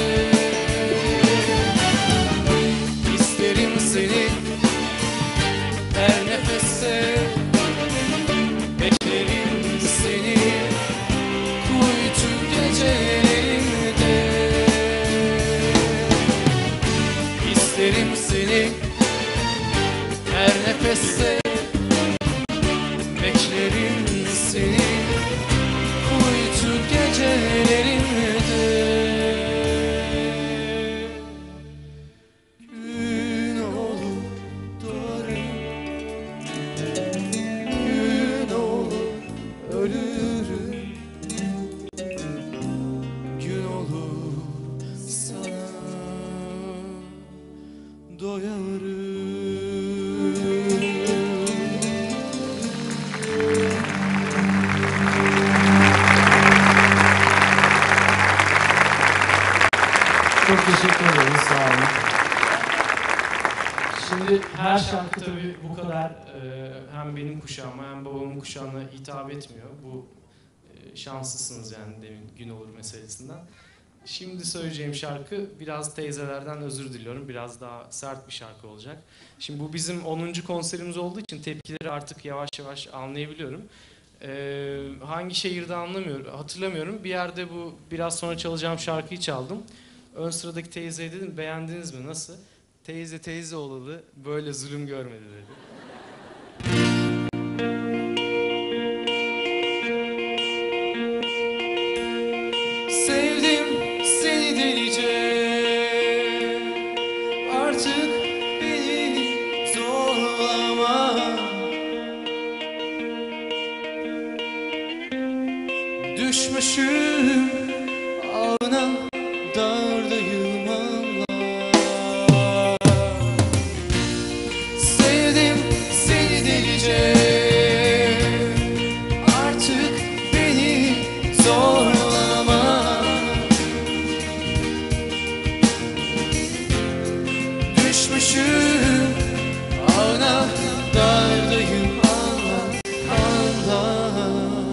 Speaker 1: İsterim seni her nefeste,
Speaker 3: nefeste beklerim seni kuytu gecelerimde. Gün olup doğarım, gün olup ölürüm, gün olup sana doyarım.
Speaker 5: Çok teşekkür ederiz, sağ olun. Şimdi her şarkı tabii bu kadar hem benim kuşağıma hem babamın kuşağına hitap etmiyor. Bu şanslısınız yani demin gün olur meselesinden. Şimdi söyleyeceğim şarkı biraz teyzelerden özür diliyorum. Biraz daha sert bir şarkı olacak. Şimdi bu bizim 10. konserimiz olduğu için tepkileri artık yavaş yavaş anlayabiliyorum. Hangi şehirde hatırlamıyorum. Bir yerde bu biraz sonra çalacağım şarkıyı çaldım. Ön sıradaki teyzeye dedim, beğendiniz mi, nasıl? Teyze teyze olalı böyle zulüm görmedi dedi.
Speaker 3: Sevdim seni delice, artık beni zorlama. Düşmüşüm ağına, dardayım Allah. Sevdim seni delice, artık beni zorlama. Düşmüşüm ağına, dardayım Allah, Allah.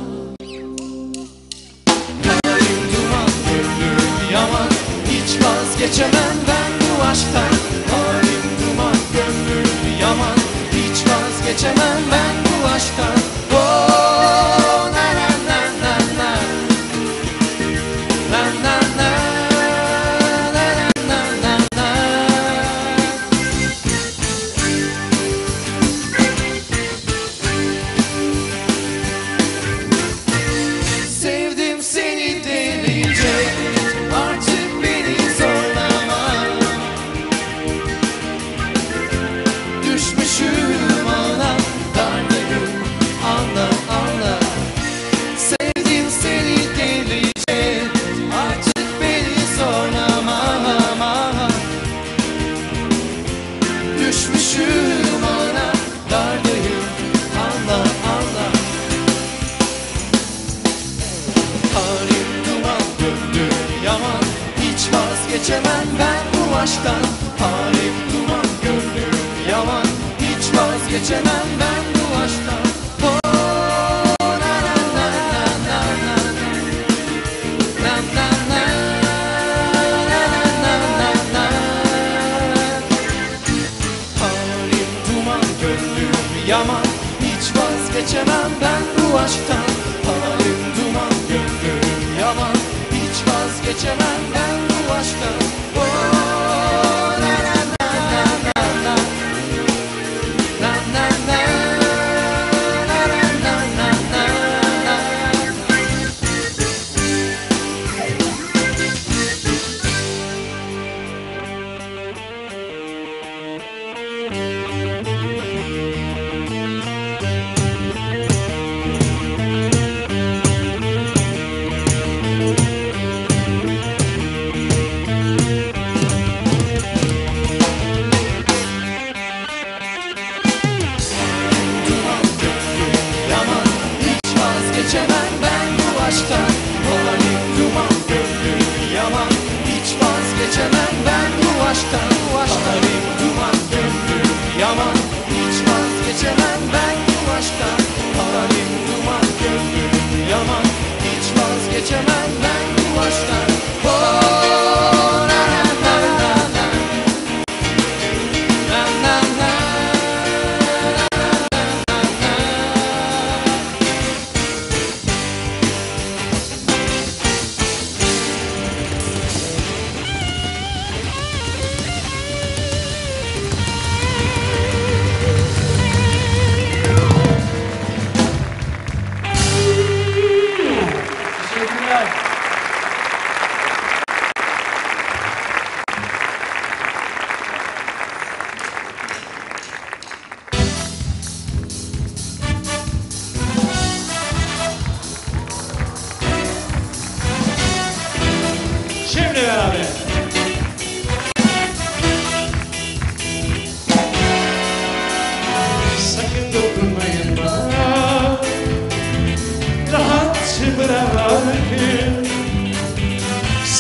Speaker 3: Kaderim duman, gönlüm yaman, hiç vazgeçemem ben bu aşktan. Halim duman, gönlüm yaman, hiç vazgeçemem ben bu aşktan. Oh, na na na na na, na na na, na na na na. Sevdim seni delice, artık beni zorlama. Düşmüşüm ağına, dardayım anla anla. Sevdim seni delice, artık beni zorlama. Düşmüşüm ağına, dardayım anla anla. Halim duman, gönlüm yaman, hiç vazgeçemem ben bu aşktan. Halim duman, gönlüm yaman, hiç vazgeçemem ben bu aşktan. Oh, na na na na na na, na na na, na na na na. Halim duman, gönlüm yaman, hiç vazgeçemem ben bu aşktan. Halim duman, gönlüm yaman, hiç vazgeçemem ben bu aşktan. Oh, na na na na na na, na na na, na na na na na.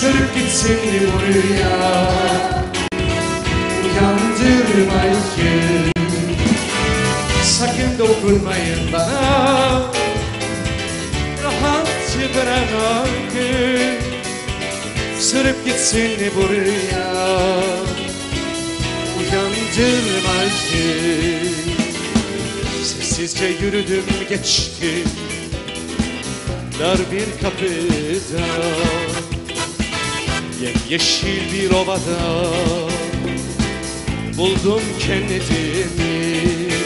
Speaker 1: sürüp gitsin bu rüya. Uyandırmayın, sakın dokunmayın bana. Rahatça bırakın, sürüp gitsin bu rüya. Uyandırmayın. Sessizce yürüdüm geçtim dar bir kapıda, yemyeşil bir ovada buldum kendimi.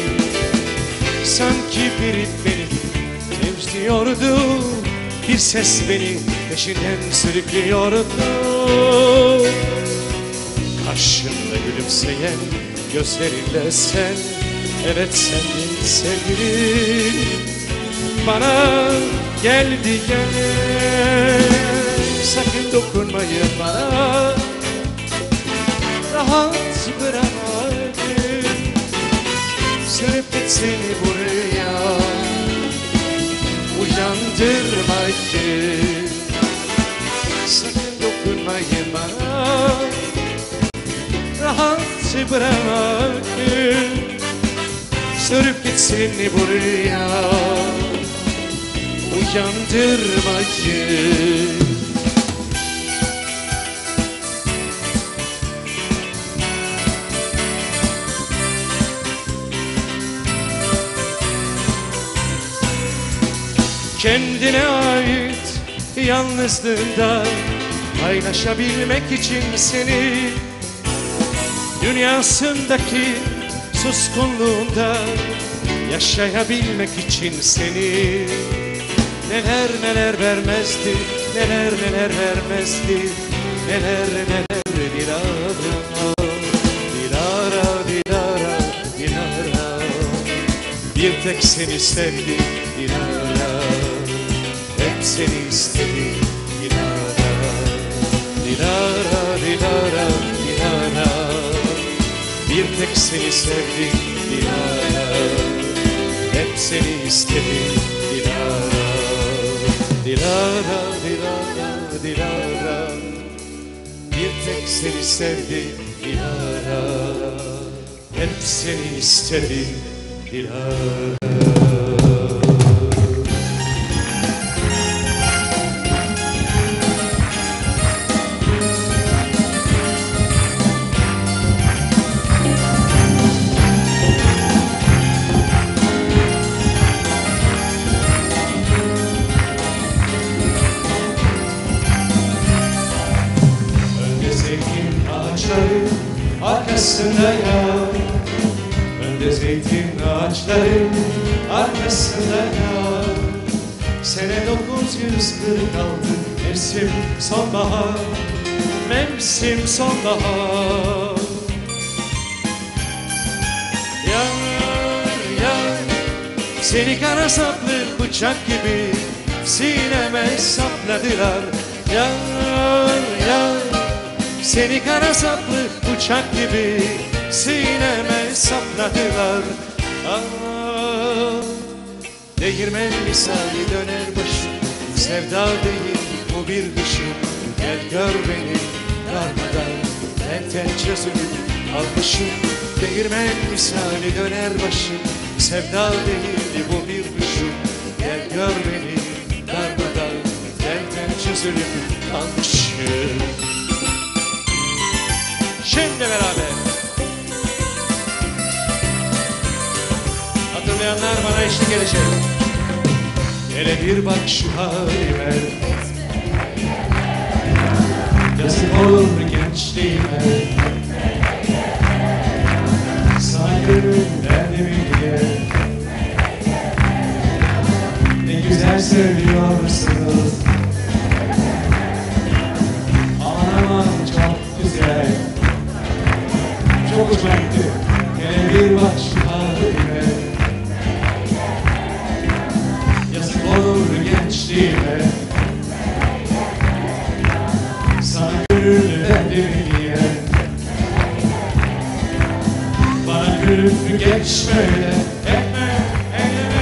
Speaker 1: Sanki biri beni temizliyordu, bir ses beni peşinden sürüklüyordu. Karşımda gülümseyen gözlerinle sen, evet sendin sevgilim. Bana geldi gel, sakın dokunmayın bana. Rahat bırakın, sürüp gitsin bu rüya. Uyandırmayın, sakın dokunmayın bana. Rahat bırakın, sürüp gitsin bu rüya. Uyandırmayın. Kendine ait yalnızlığında paylaşabilmek için seni, dünyasındaki suskunluğunda yaşayabilmek için seni. Neler neler vermezdi, neler neler vermezdi, neler neler dilara, dilara, dilara, dilara. Bir tek seni sevdi dilara, hep seni istedi dilara, dilara, dilara, dilara. Bir tek seni sevdi dilara, hep seni istedi dilara. Dilara, dilara, dilara. Bir tek seni sevdi dilara, hep seni istedi dilara. Arkasında ya, önde zeytin ağaçları arkasında ya. Sene 946, mevsim sonbahar, mevsim sonbahar. Yar, yar, seni kara saplı bıçak gibi sineme sapladılar. Yar, yar, seni kara saplı bıçak gibi sineme sapladılar. Değirmen misali döner başım, sevda değil bu bir kışım. Gel gör beni darmadan, elten çözülüp almışım. Değirmen misali döner başım, sevda değil bu bir kışım. Gel gör beni darmadan, elten çözülüp almışım. Şimdi beraber. Hatırlayanlar bana eşlik edecek. Hele bir bak şu halime, yazık olur gençliğime. Sana gönül derdimi diye ne güzel söylüyorsunuz. Aman aman çok güzel, çok hoşuma gitti. Hele bir bak şu halime, yazık olur gençliğime. Sana gönül derdimi diye bana gülüp geçme öyle, etme, eyleme.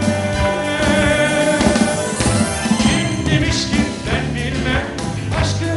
Speaker 1: Kim demiş ki ben bilmem aşkı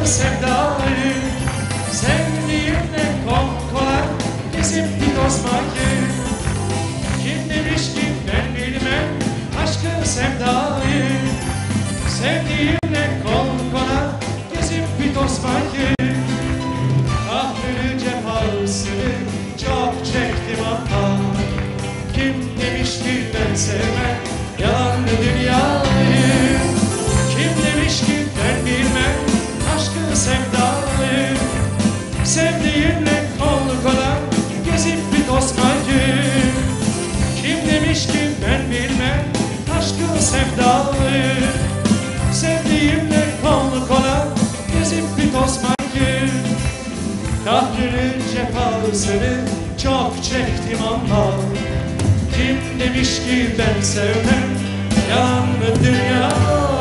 Speaker 1: Sevdiğimle kol kola gezip bir tozmayı, kahrını cefasını çok çektim ama kim demiş ki ben sevmem yalanlı dünyayı? Kim demiş ki ben bilmem aşkı sevdayı? Sevdiğimle kol kola gezip bir tozmayı, kim demiş ki ben bilmem aşkı sevdayı? Sevdiğimle kol kola gezip bir tozmayı, kahrını cefasını çok çektim ama kim demiş ki ben sevmem yalanlı dünyayı?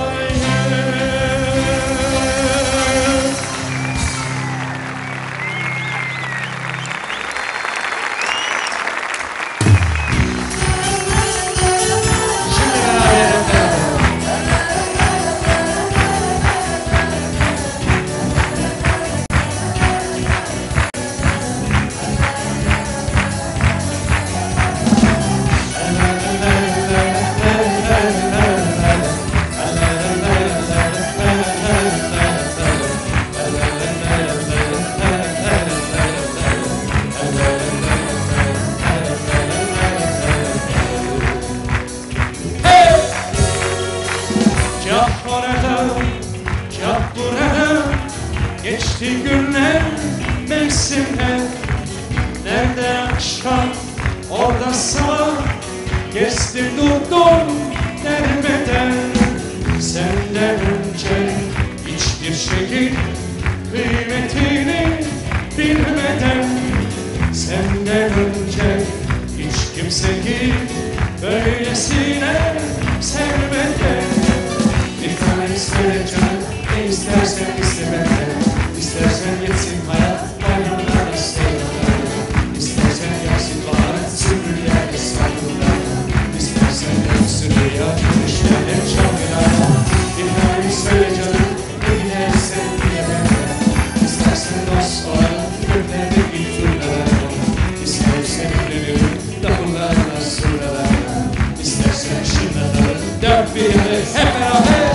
Speaker 1: Geçti günler, mevsimler, nerede akşam, orada sabah, gezdim durdum dermeden. Senden önce hiçbir şeyin kıymetini bilmeden, senden önce hiç kimseyi böylesine sevmeden. Bir tane söyle canım, ne istersen iste benden. İstersen geçsin hayat bayramlarla seyirlerle, İstersen gelsin bahar süpürlerle sargılarla, İstersen dönsün rüya gülüşlerle çalgılarla. Bir tane söyle canım, ne dilersen dile benden. İstersen dost olalım göklerde bir turnalarla, İstersen evlenelim davullarla surlarla, İstersen şınlatalım dört bir yana hep beraber.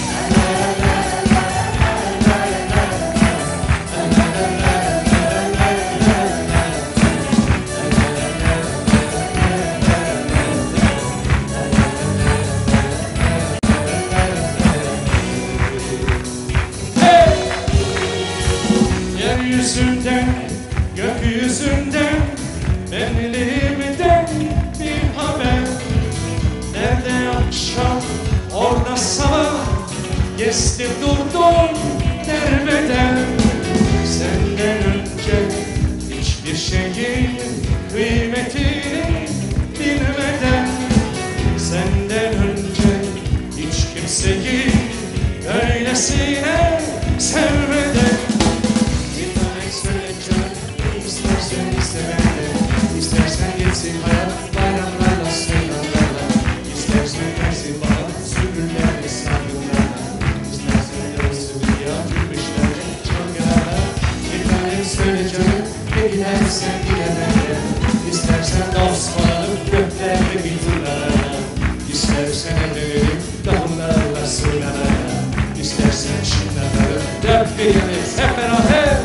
Speaker 1: Yeryüzünden, gökyüzünden, benliğimden bir haber. Nerede akşam, orada sabah, gezdim durdum dermeden. Senden önce hiçbir şeyin kıymetini bilmeden, senden önce hiç kimseyi öylesine sevmeden. İstersen geçsin hayat bayramlarla seyirlerle, İstersen gelsin bahar süpürlerle sargılarla, İstersen dönsün rüya gülüşlerle çalgılarla. Bir tanem söyle canım, ne dilersen dile benden. İstersen dost olalım göklerde bir turnalarla, İstersen evlenelim davullarla surlarla, İstersen şınlatalım dört bir yanız hep beraber.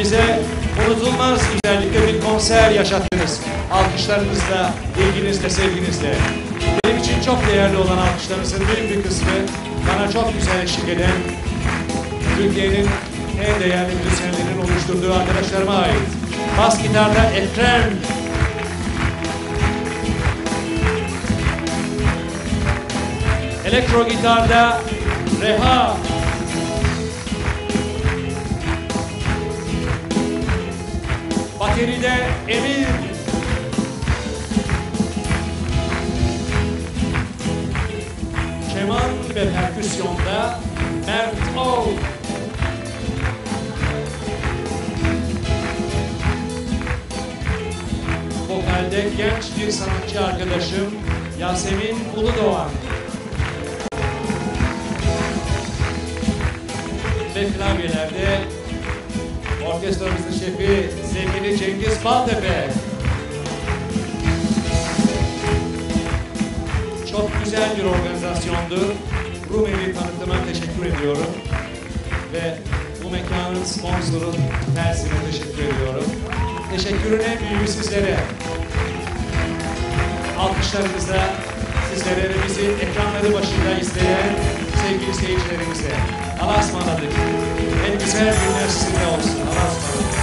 Speaker 1: Bize unutulmaz güzellikte bir konser yaşattınız. Alkışlarınızla, ilginizle, sevginizle. Benim için çok değerli olan alkışlarınızın büyük bir kısmı bana çok güzel eşlik eden Türkiye'nin en değerli müzisyenlerinin oluşturduğu arkadaşlarıma ait. Bas gitarda Ekrem, elektro gitarda Reha, bateride Emir, keman ve perküsyonda Mert Ol, vokalde genç bir sanatçı arkadaşım Yasemin Uludoğan ve klavyelerde orkestramızın şefi sevgili Cengiz Baltepe. Çok güzel bir organizasyondu. Rumeli tanıtıma teşekkür ediyorum. Ve bu mekanın sponsoru Tersin'e teşekkür ediyorum. Teşekkürün en büyüğü sizlere. Alkışlarınızla sizlere ve bizi ekranları başında izleyen sevgili seyircilerimize. Allah'a ısmarladık. En güzel günler sizinle olsun. Allah'a ısmarladık.